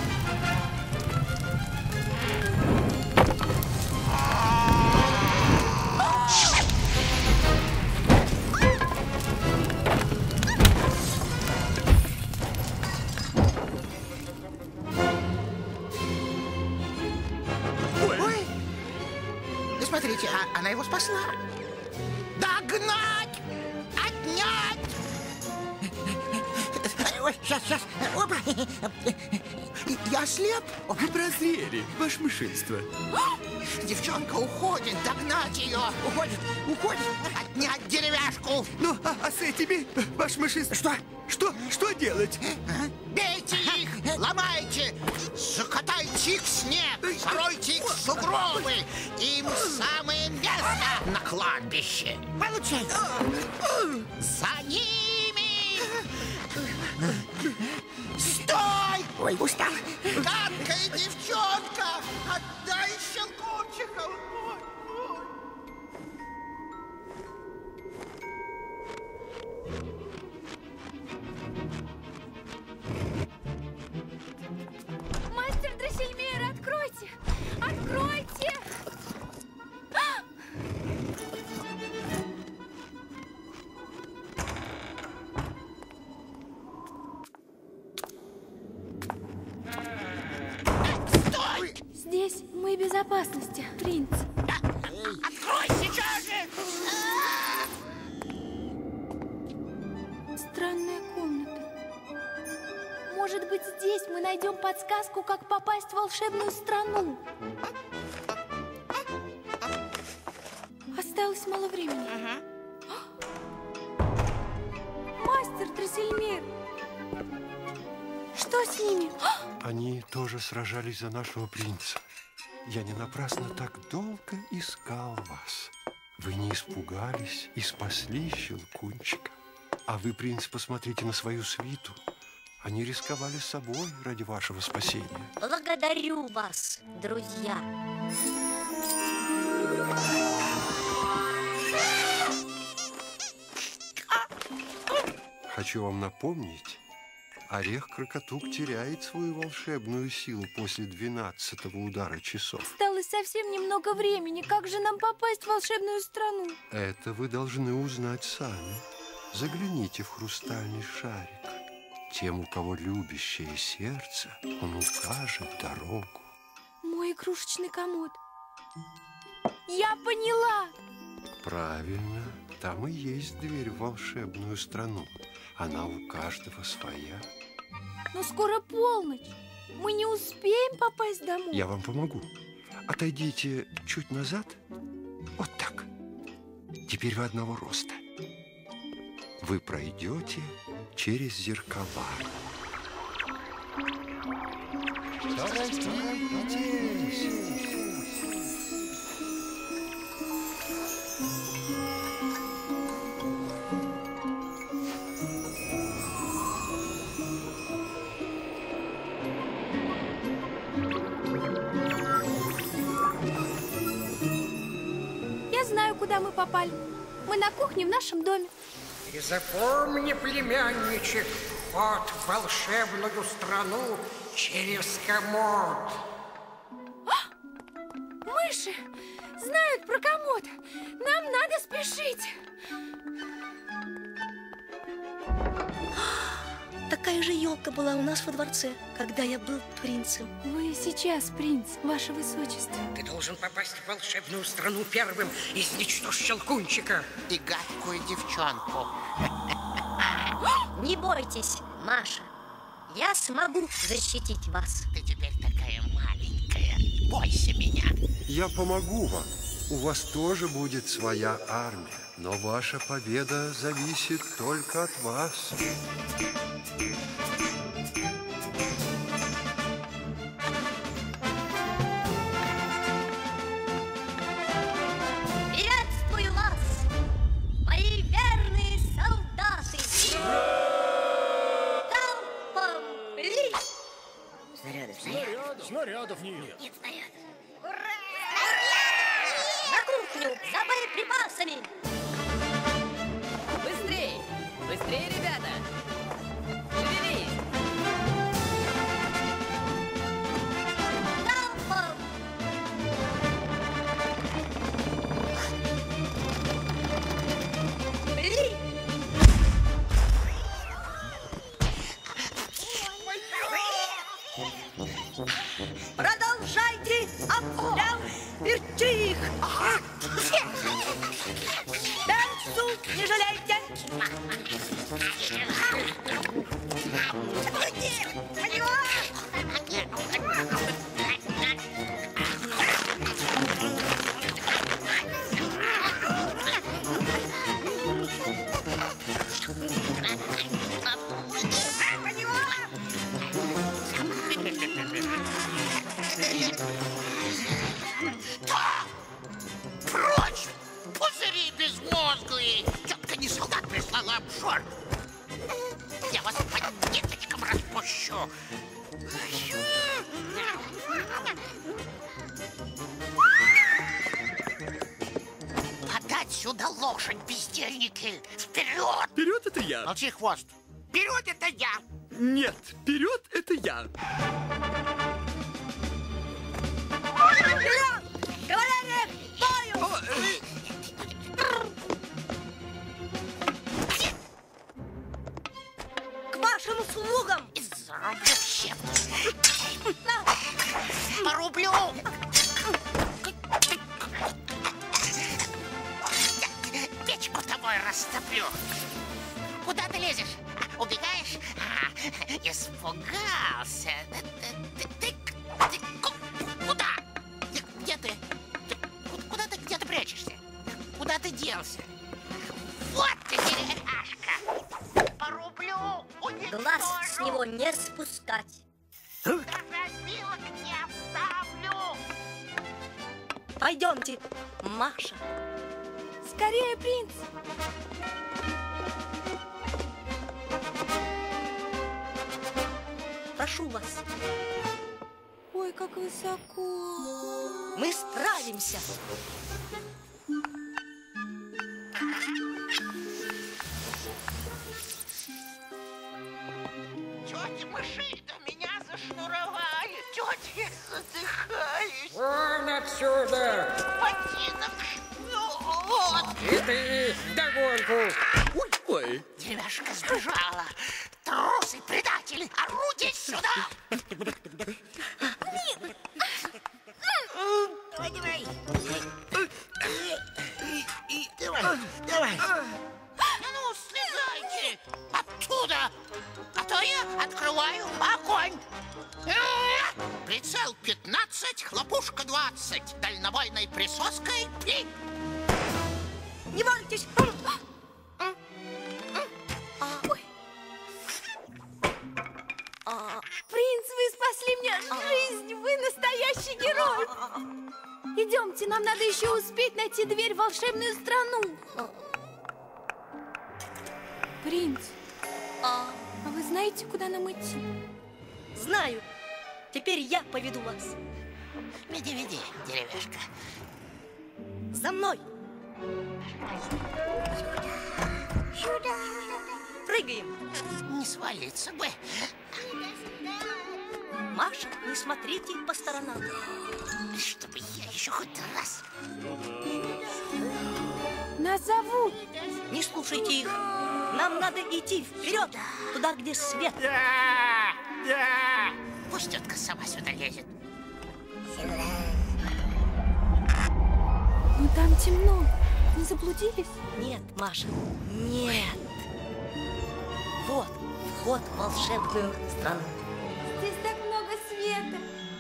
Смотрите, а, она его спасла. Догнать! Отнять! Ой, сейчас, сейчас. Опа. Я ослеп. Вы прозрели, ваше мышинство. Девчонка уходит, догнать ее. Уходит, уходит. Отнять деревяшку. Ну, а, а с этими, ваше мышинство? Что? Что? Что делать? Бейте их, ломайте, закатайте их в снег, заройте их в сугробы. Им самое место на кладбище. Получай. За ними! Стой! Ой, устал. Гадкая девчонка! Отдай Щелкунчика! Мастер Дроссельмейр, откройте! Откройте! безопасности, принц. Открой сейчас же! Странная комната. Может быть, здесь мы найдем подсказку, как попасть в волшебную страну. Осталось мало времени. Ага. Мастер Драссельмейр! Что с ними? Они тоже сражались за нашего принца. Я не напрасно так долго искал вас. Вы не испугались и спасли Щелкунчика. А вы, принц, посмотрите на свою свиту. Они рисковали собой ради вашего спасения. Благодарю вас, друзья. Хочу вам напомнить, орех Крокотук теряет свою волшебную силу после двенадцатого удара часов. Осталось совсем немного времени. Как же нам попасть в волшебную страну? Это вы должны узнать сами. Загляните в хрустальный шарик. Тем, у кого любящее сердце, он укажет дорогу. Мой игрушечный комод. Я поняла! Правильно. Там и есть дверь в волшебную страну. Она у каждого своя. Но скоро полночь. Мы не успеем попасть домой. Я вам помогу. Отойдите чуть назад. Вот так. Теперь вы одного роста. Вы пройдете через зеркала. Торопитесь! Я знаю, куда мы попали. Мы на кухне в нашем доме. И запомни, племянничек, вход в волшебную страну через комод. А! Мыши знают про комод. Нам надо спешить. Такая же елка была у нас во дворце, когда я был принцем. Вы сейчас принц, ваше высочество. Ты должен попасть в волшебную страну первым, изничтожь Щелкунчика. И гадкую девчонку. Не бойтесь, Маша. Я смогу защитить вас. Ты теперь такая маленькая. Бойся меня. Я помогу вам. У вас тоже будет своя армия. Но ваша победа зависит только от вас. Приветствую вас, мои верные солдаты! Залпом пли! Снаряды, Снарядов, снарядов нет. Нет снарядов. Ура! На кухню за боеприпасами! Быстрей! Быстрей, ребята! Шевелись! Залпом! Пли! Продолжайте обстрел вертих! Танцу не жалейте! Прочь! Пузыри безмозглые! Тетка не солдат прислала обжор. Я вас по ниточкам распущу. Подать сюда лошадь, бездельники! Вперед! Вперед это я. Молчи, хвост. Вперед это я. Нет, вперед это я. Вперед! Кавалерия, к бою! К вашим услугам! Зарублю всем. Порублю. растоплю. Куда ты лезешь? Убегаешь? А, испугался. Ты, ты, ты, ты куда? Где ты? ты? Куда ты? Где ты прячешься? Куда ты делся? Вот ты, деревяшка! Порублю! Глаз с него не спускать. Вилок не оставлю! Пойдемте, Маша. Скорее, принц! Прошу вас. Ой, как высоко. Мы справимся. Тети мыши, да меня зашнуровали. Тети, я задыхаюсь. Вон отсюда! Ботинок шнет. И ты вдогонку! Ой, ой. Деревяшка сбежала. Трусы, предатели, орудие сюда! Давай, давай. Давай, давай. Ну, слезайте оттуда, а то я открываю огонь. Прицел пятнадцать, хлопушка двадцать, дальнобойной присоской пи. Не бойтесь. Принц, вы спасли мне жизнь! Вы настоящий герой! Идемте, нам надо еще успеть найти дверь в волшебную страну. Принц, А, а вы знаете, куда нам идти? знаю. Теперь я поведу вас. Веди, веди, деревяшка. За мной. Сюда. Прыгаем. Не свалиться бы. Маша, не смотрите по сторонам. Чтобы я еще хоть раз. Нас зовут. Не слушайте их. Нам надо идти вперед, туда, где свет. Да, да. Пусть тетка сама сюда лезет. Ну там темно. Не заблудились? Нет, Маша, нет. Вот вход в волшебную страну. Здесь так много света.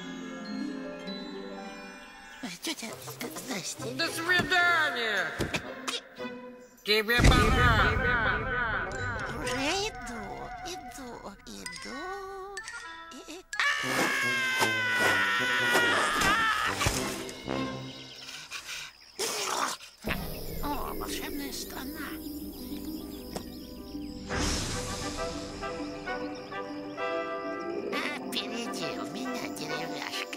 Тетя, здрасте. До свидания! Тебе пора! Уже иду, иду, иду. И... О, волшебная страна. Опередил меня деревяшка.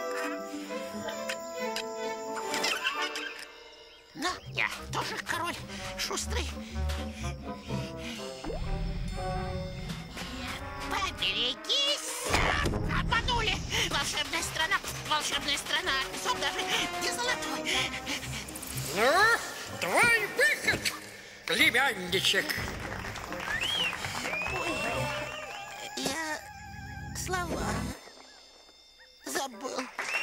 Но я тоже король шустрый. Поберегись! Обманули! Волшебная страна! Волшебная страна! Песок даже не золотой! Ну, твой выход, племянничек! Ой, я слова забыл.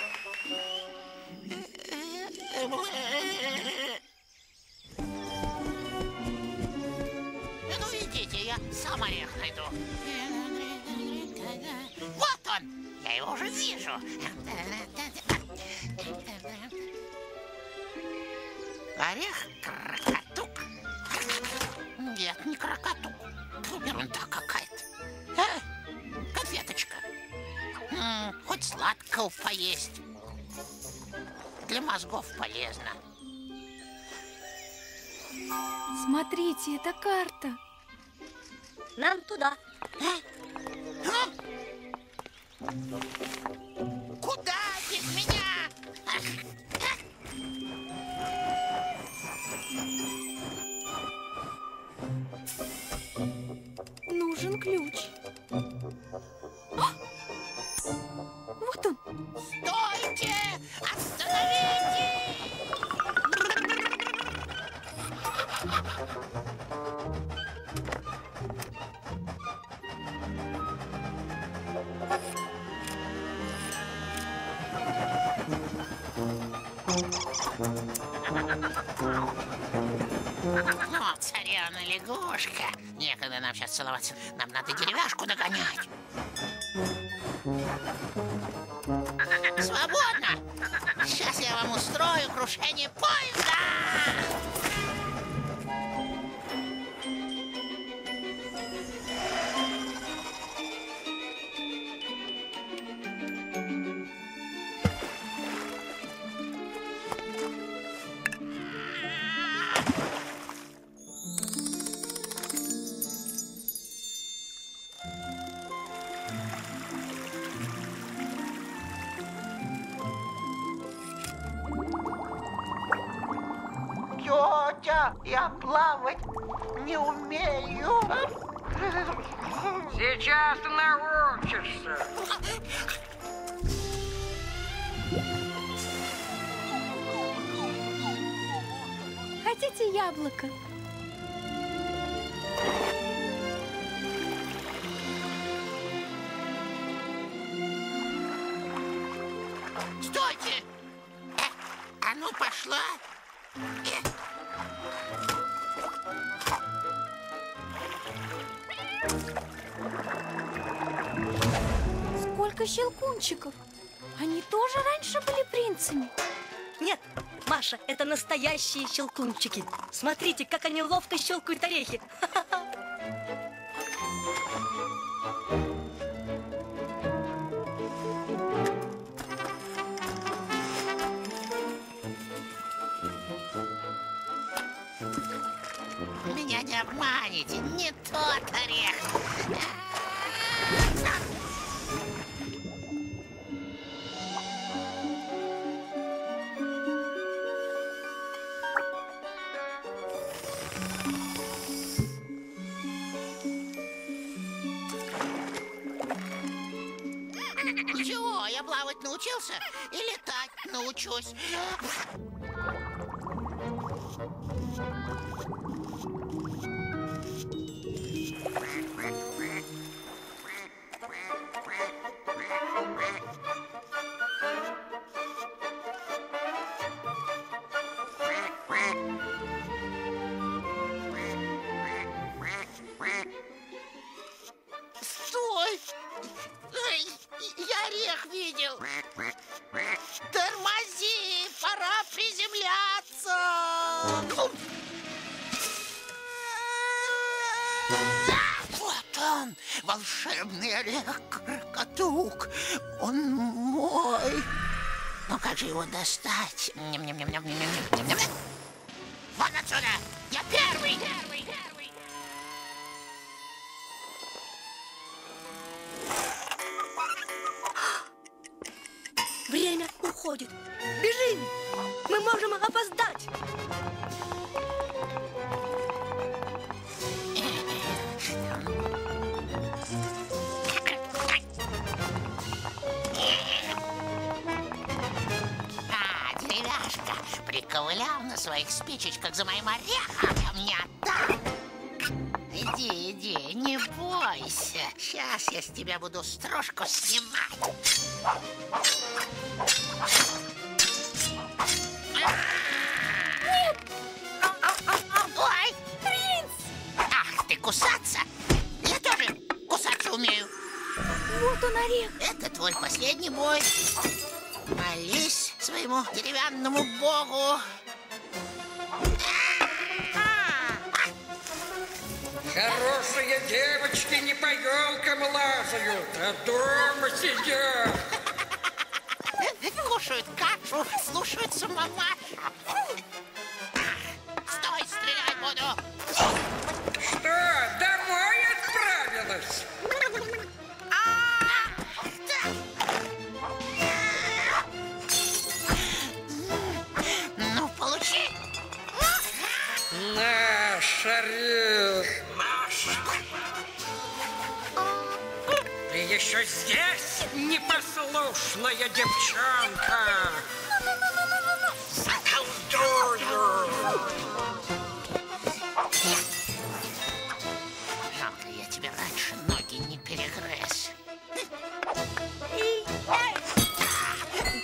Ну, идите, я сам орех найду. Вот он! Я его уже вижу. Орех крокотук. Нет, не крокотук. Ерунда какая-то. А? Конфеточка. М, хоть сладкого поесть. Для мозгов полезно. Смотрите, это карта. Нам туда. Куда без меня? Нужен ключ. А! Вот он. Стойте! Остановитесь! Ну, царевна лягушка. Некогда нам сейчас целоваться. Нам надо деревяшку догонять. Свободно! Сейчас я вам устрою крушение поезда! Тетя, я плавать не умею. Сейчас ты научишься. Хотите яблоко? Стойте! Э, а ну пошла! Э. Сколько щелкунчиков! Они тоже раньше были принцами? Нет, Маша, это настоящие щелкунчики. Смотрите, как они ловко щелкают орехи. Меня не обманете, не тот орех. Ничего, я плавать научился и летать научусь. Стой! Эй, я орех видел! Тормози! Пора приземляться! Вот он, волшебный орех Крокодук! Он мой! Но как же его достать? Ням-ням-ням-ням-ням-ням-ням-ням. Вон отсюда! Я первый! Первый! Первый! Время уходит. Бежим! Мы можем опоздать. А, деревяшка, приковылял на своих спичечках за моим орехом, а мне отдал. Иди, иди, не бойся. Сейчас я с тебя буду стружку снимать. Нет! Ой! Принц! Ах, ты кусаться? Я тоже кусаться умею. Вот он орех. Это твой последний бой. Молись своему деревянному богу. Хорошие девочки не по елкам лазают, а дома сидят. Кушают кашу, слушаются мамашу. Стой, стрелять буду. Что, домой отправилась? Ну, получи. Наш орех. Ты еще здесь, непослушная девчонка. Заколдую. Жалко, я тебе раньше ноги не перегрыз.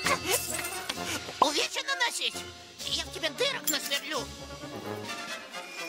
Увечья наносить? Я в тебе дырок насверлю.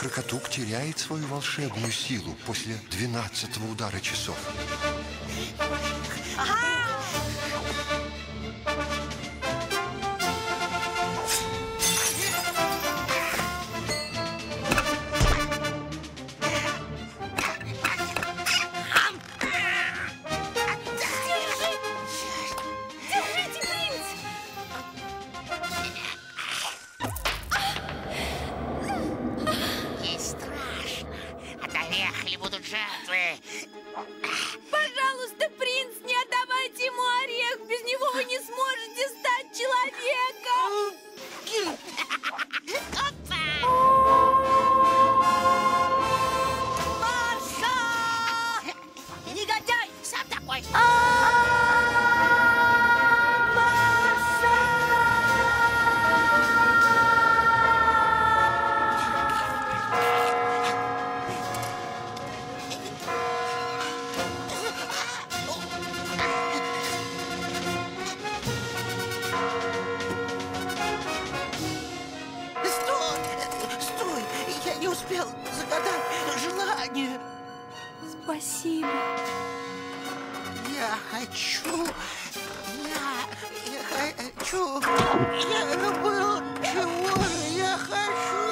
крокотук теряет свою волшебную силу после двенадцатого удара часов. Пожалуйста, принц, не отдавайте ему орех. Без него вы не сможете стать человеком. Маша! Негодяй! Сам такой! Стой! Я не успел загадать желание. Спасибо. Я хочу... Я... Я хочу... Я забыл, чего же я хочу.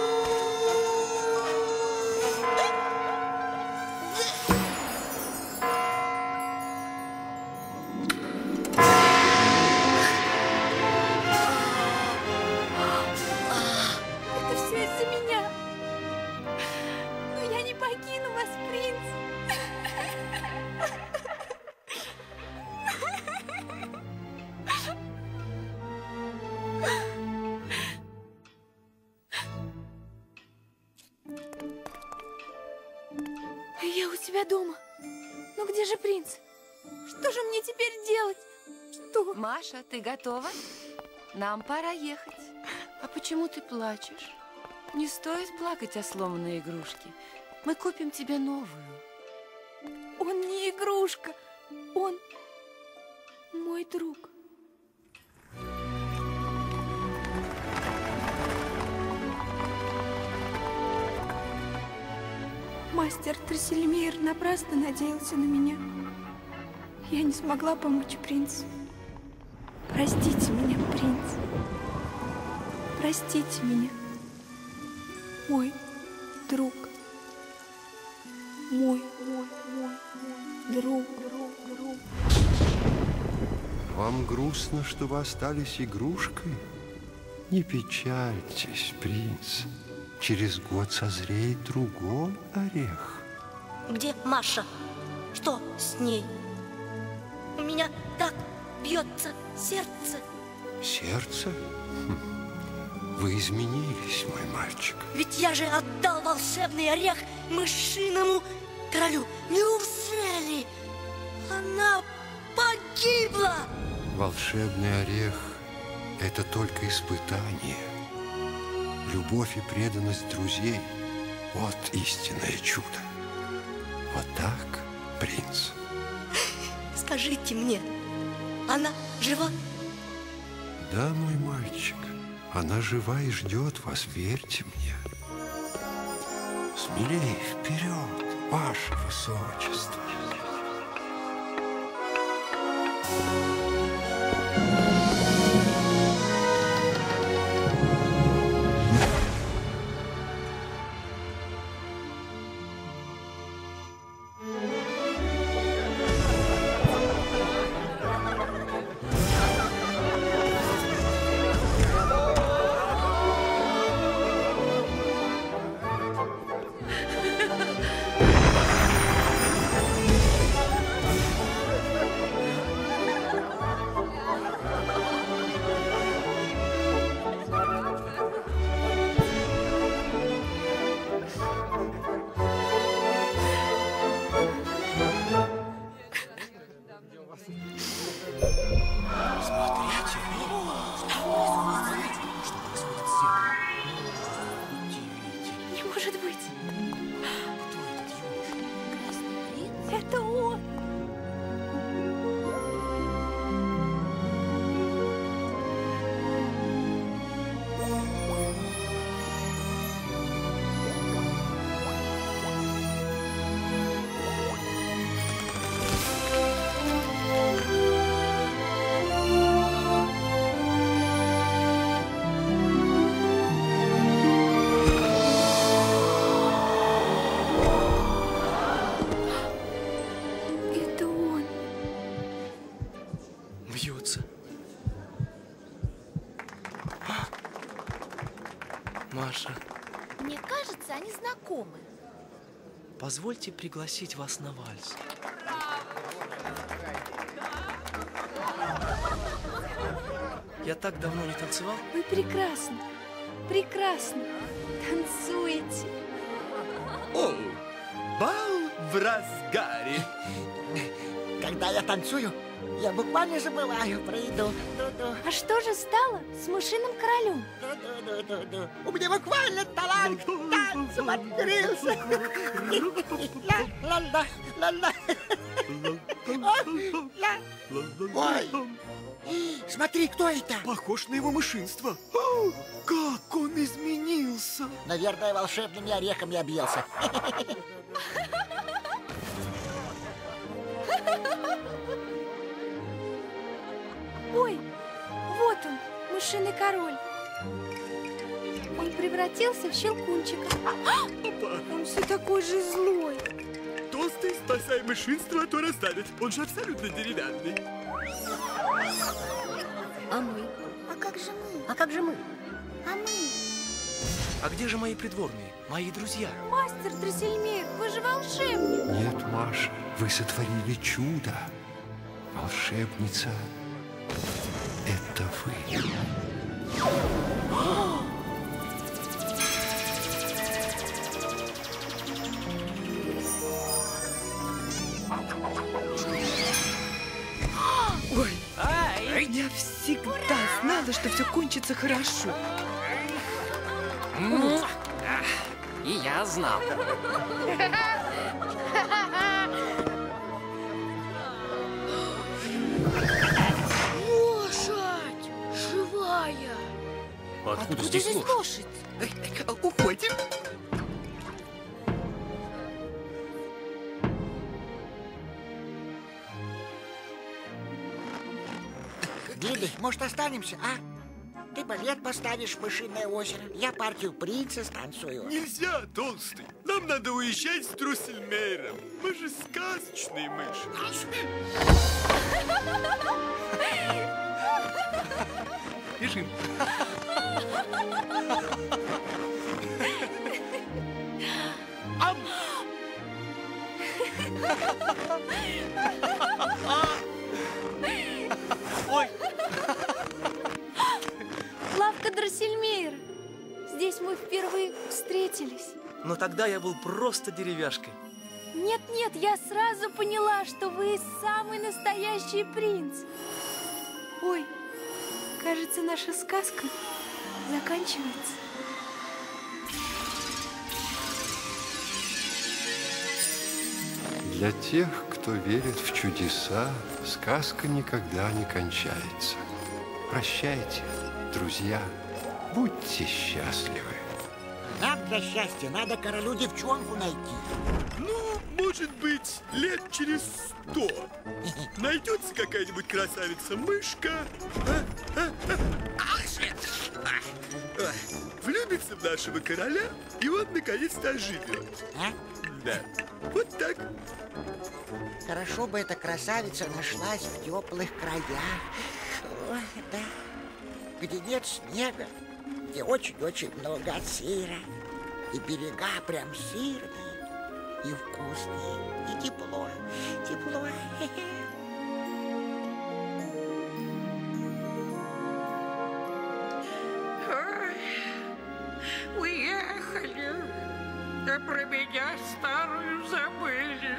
Это все из-за меня. Но я не покину вас, принц. Я у тебя дома. Ну где же принц? Что же мне теперь делать? Что? Маша, ты готова? Нам пора ехать. А почему ты плачешь? Не стоит плакать о сломанной игрушке. Мы купим тебе новую. Он не игрушка. Он мой друг. Мастер Трассельмейр напрасно надеялся на меня. Я не смогла помочь принцу. Простите меня, принц. Простите меня, мой друг. Мой, мой, мой, мой друг, друг, друг. Вам грустно, что вы остались игрушкой? Не печальтесь, принц. Через год созреет другой орех. Где Маша? Что с ней? У меня так бьется сердце. Сердце? Хм. Вы изменились, мой мальчик. Ведь я же отдал волшебный орех мышиному королю. Неужели она погибла? Волшебный орех – это только испытание. Любовь и преданность друзей – вот истинное чудо. Вот так, принц. Скажите мне, она жива? Да, мой мальчик, она жива и ждет вас, верьте мне. Смелее вперед, ваше высочество. позвольте пригласить вас на вальс. Я так давно не танцевал. Вы прекрасно, прекрасно танцуете. О, бал в разгаре. Когда я танцую, я буквально забываю про еду. А что же стало с мышиным королем? У меня буквально талант танцем открылся. Ла-ла-ла, ла-ла. Ой, смотри, кто это? Похож на его мышинство. О, как он изменился. Наверное, волшебными орехами объелся. Ой, вот он, мышиный король. Он превратился в щелкунчика. Он все такой же злой. Толстый, спасай мышинство, а то раздавит. Он же абсолютно деревянный. А мы? А как же мы? А как же мы? А мы? А где же мои придворные, мои друзья? Мастер Дроссельмейр, вы же волшебник. Нет, Маша, вы сотворили чудо. Волшебница, это вы. Ой, Ай. Я всегда знала, что все кончится хорошо. Ну, и я знал. Лошадь! Живая! Откуда, Откуда здесь здесь лошадь? лошадь? Уходим. Лили, может, останемся, а? Ты балет поставишь в Мышиное озеро, я партию принца станцую. Нельзя, Толстый. Нам надо уезжать с Дроссельмейром. Мы же сказочные мыши. Бежим. Ой. Лавка Дроссельмейра. Здесь мы впервые встретились. Но тогда я был просто деревяшкой. Нет-нет, я сразу поняла, что вы самый настоящий принц. Ой, кажется, наша сказка заканчивается. Для тех, кто верит в чудеса, сказка никогда не кончается. Прощайте, друзья, будьте счастливы. Нам для счастья надо королю девчонку найти. Ну, может быть, лет через сто. Найдется какая-нибудь красавица-мышка. А? А? А? А? Влюбится в нашего короля, и он наконец-то оживет. А? Да. Вот так. Хорошо бы эта красавица нашлась в теплых краях. О, да. Где нет снега, где очень-очень много сыра. И берега прям сырные, и вкусные, и тепло, тепло. Ой, уехали, а про меня старую забыли.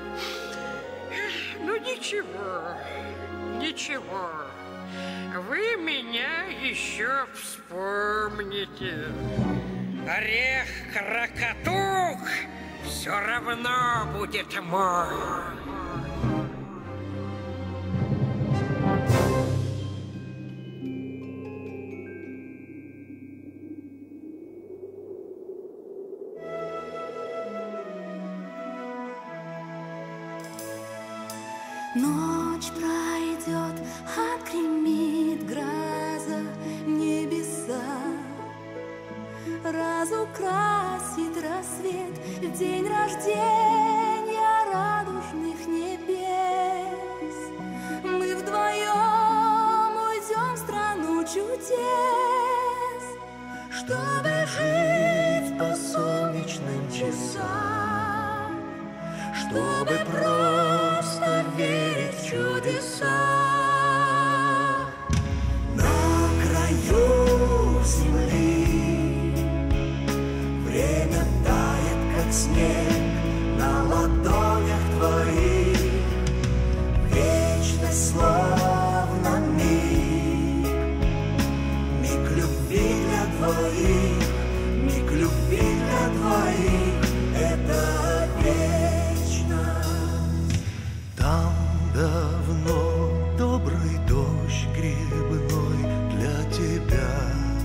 Ну ничего, ничего, вы меня еще вспомните. Орех крокотук все равно будет мой. Ночь пройдет, отгремит гроза, небеса разукрасит рассвет в день рождения радужных небес. Мы вдвоем уйдем в страну чудес, чтобы жить по солнечным часам. чтобы просто верить в чудеса. На краю земли время тает, как снег на ладонях твоих. Вечность словно миг, миг любви для двоих, миг любви для двоих. Это вечность. Там давно добрый дождь грибной для тебя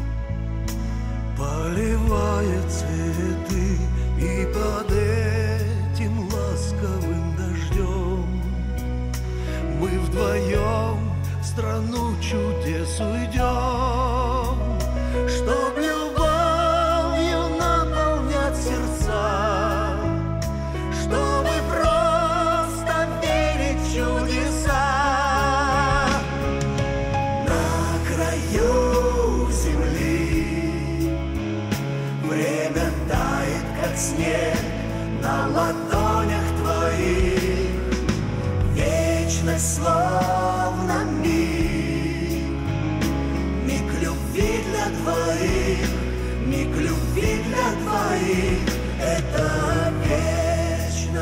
поливает цветы, и под этим ласковым дождем мы вдвоем в страну чудес уйдем, чтоб любовью наполнять сердца, чтобы просто верить в чудеса. На краю земли время тает, как снег на ладонях твоих. Вечность словно миг, миг любви для двоих, миг любви для двоих. Это вечность.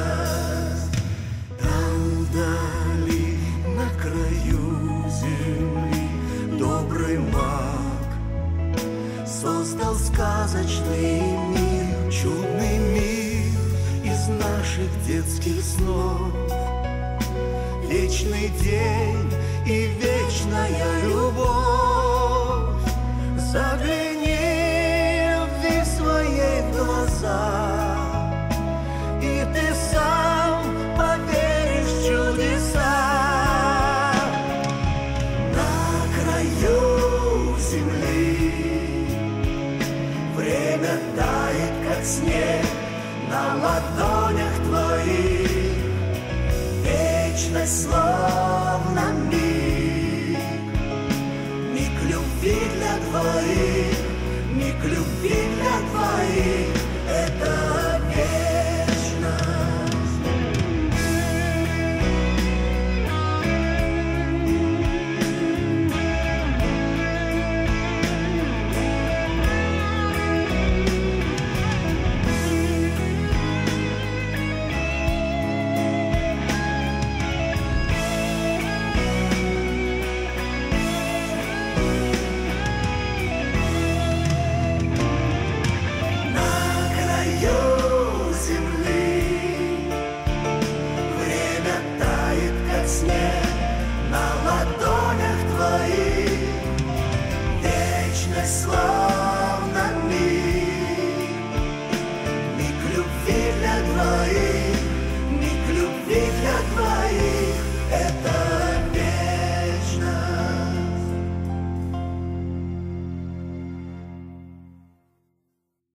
Там вдали, на краю земли, добрый маг создал сказочный мир, чудный мир из наших детских снов. Вечный день и вечная любовь. Загляни любви своей в глаза, и ты сам поверишь в чудеса. На краю земли время тает, как снег на ладонях твоих. Вечность словно миг, миг любви для двоих, миг любви для двоих. Это вечность. Словно миг, миг любви для двоих.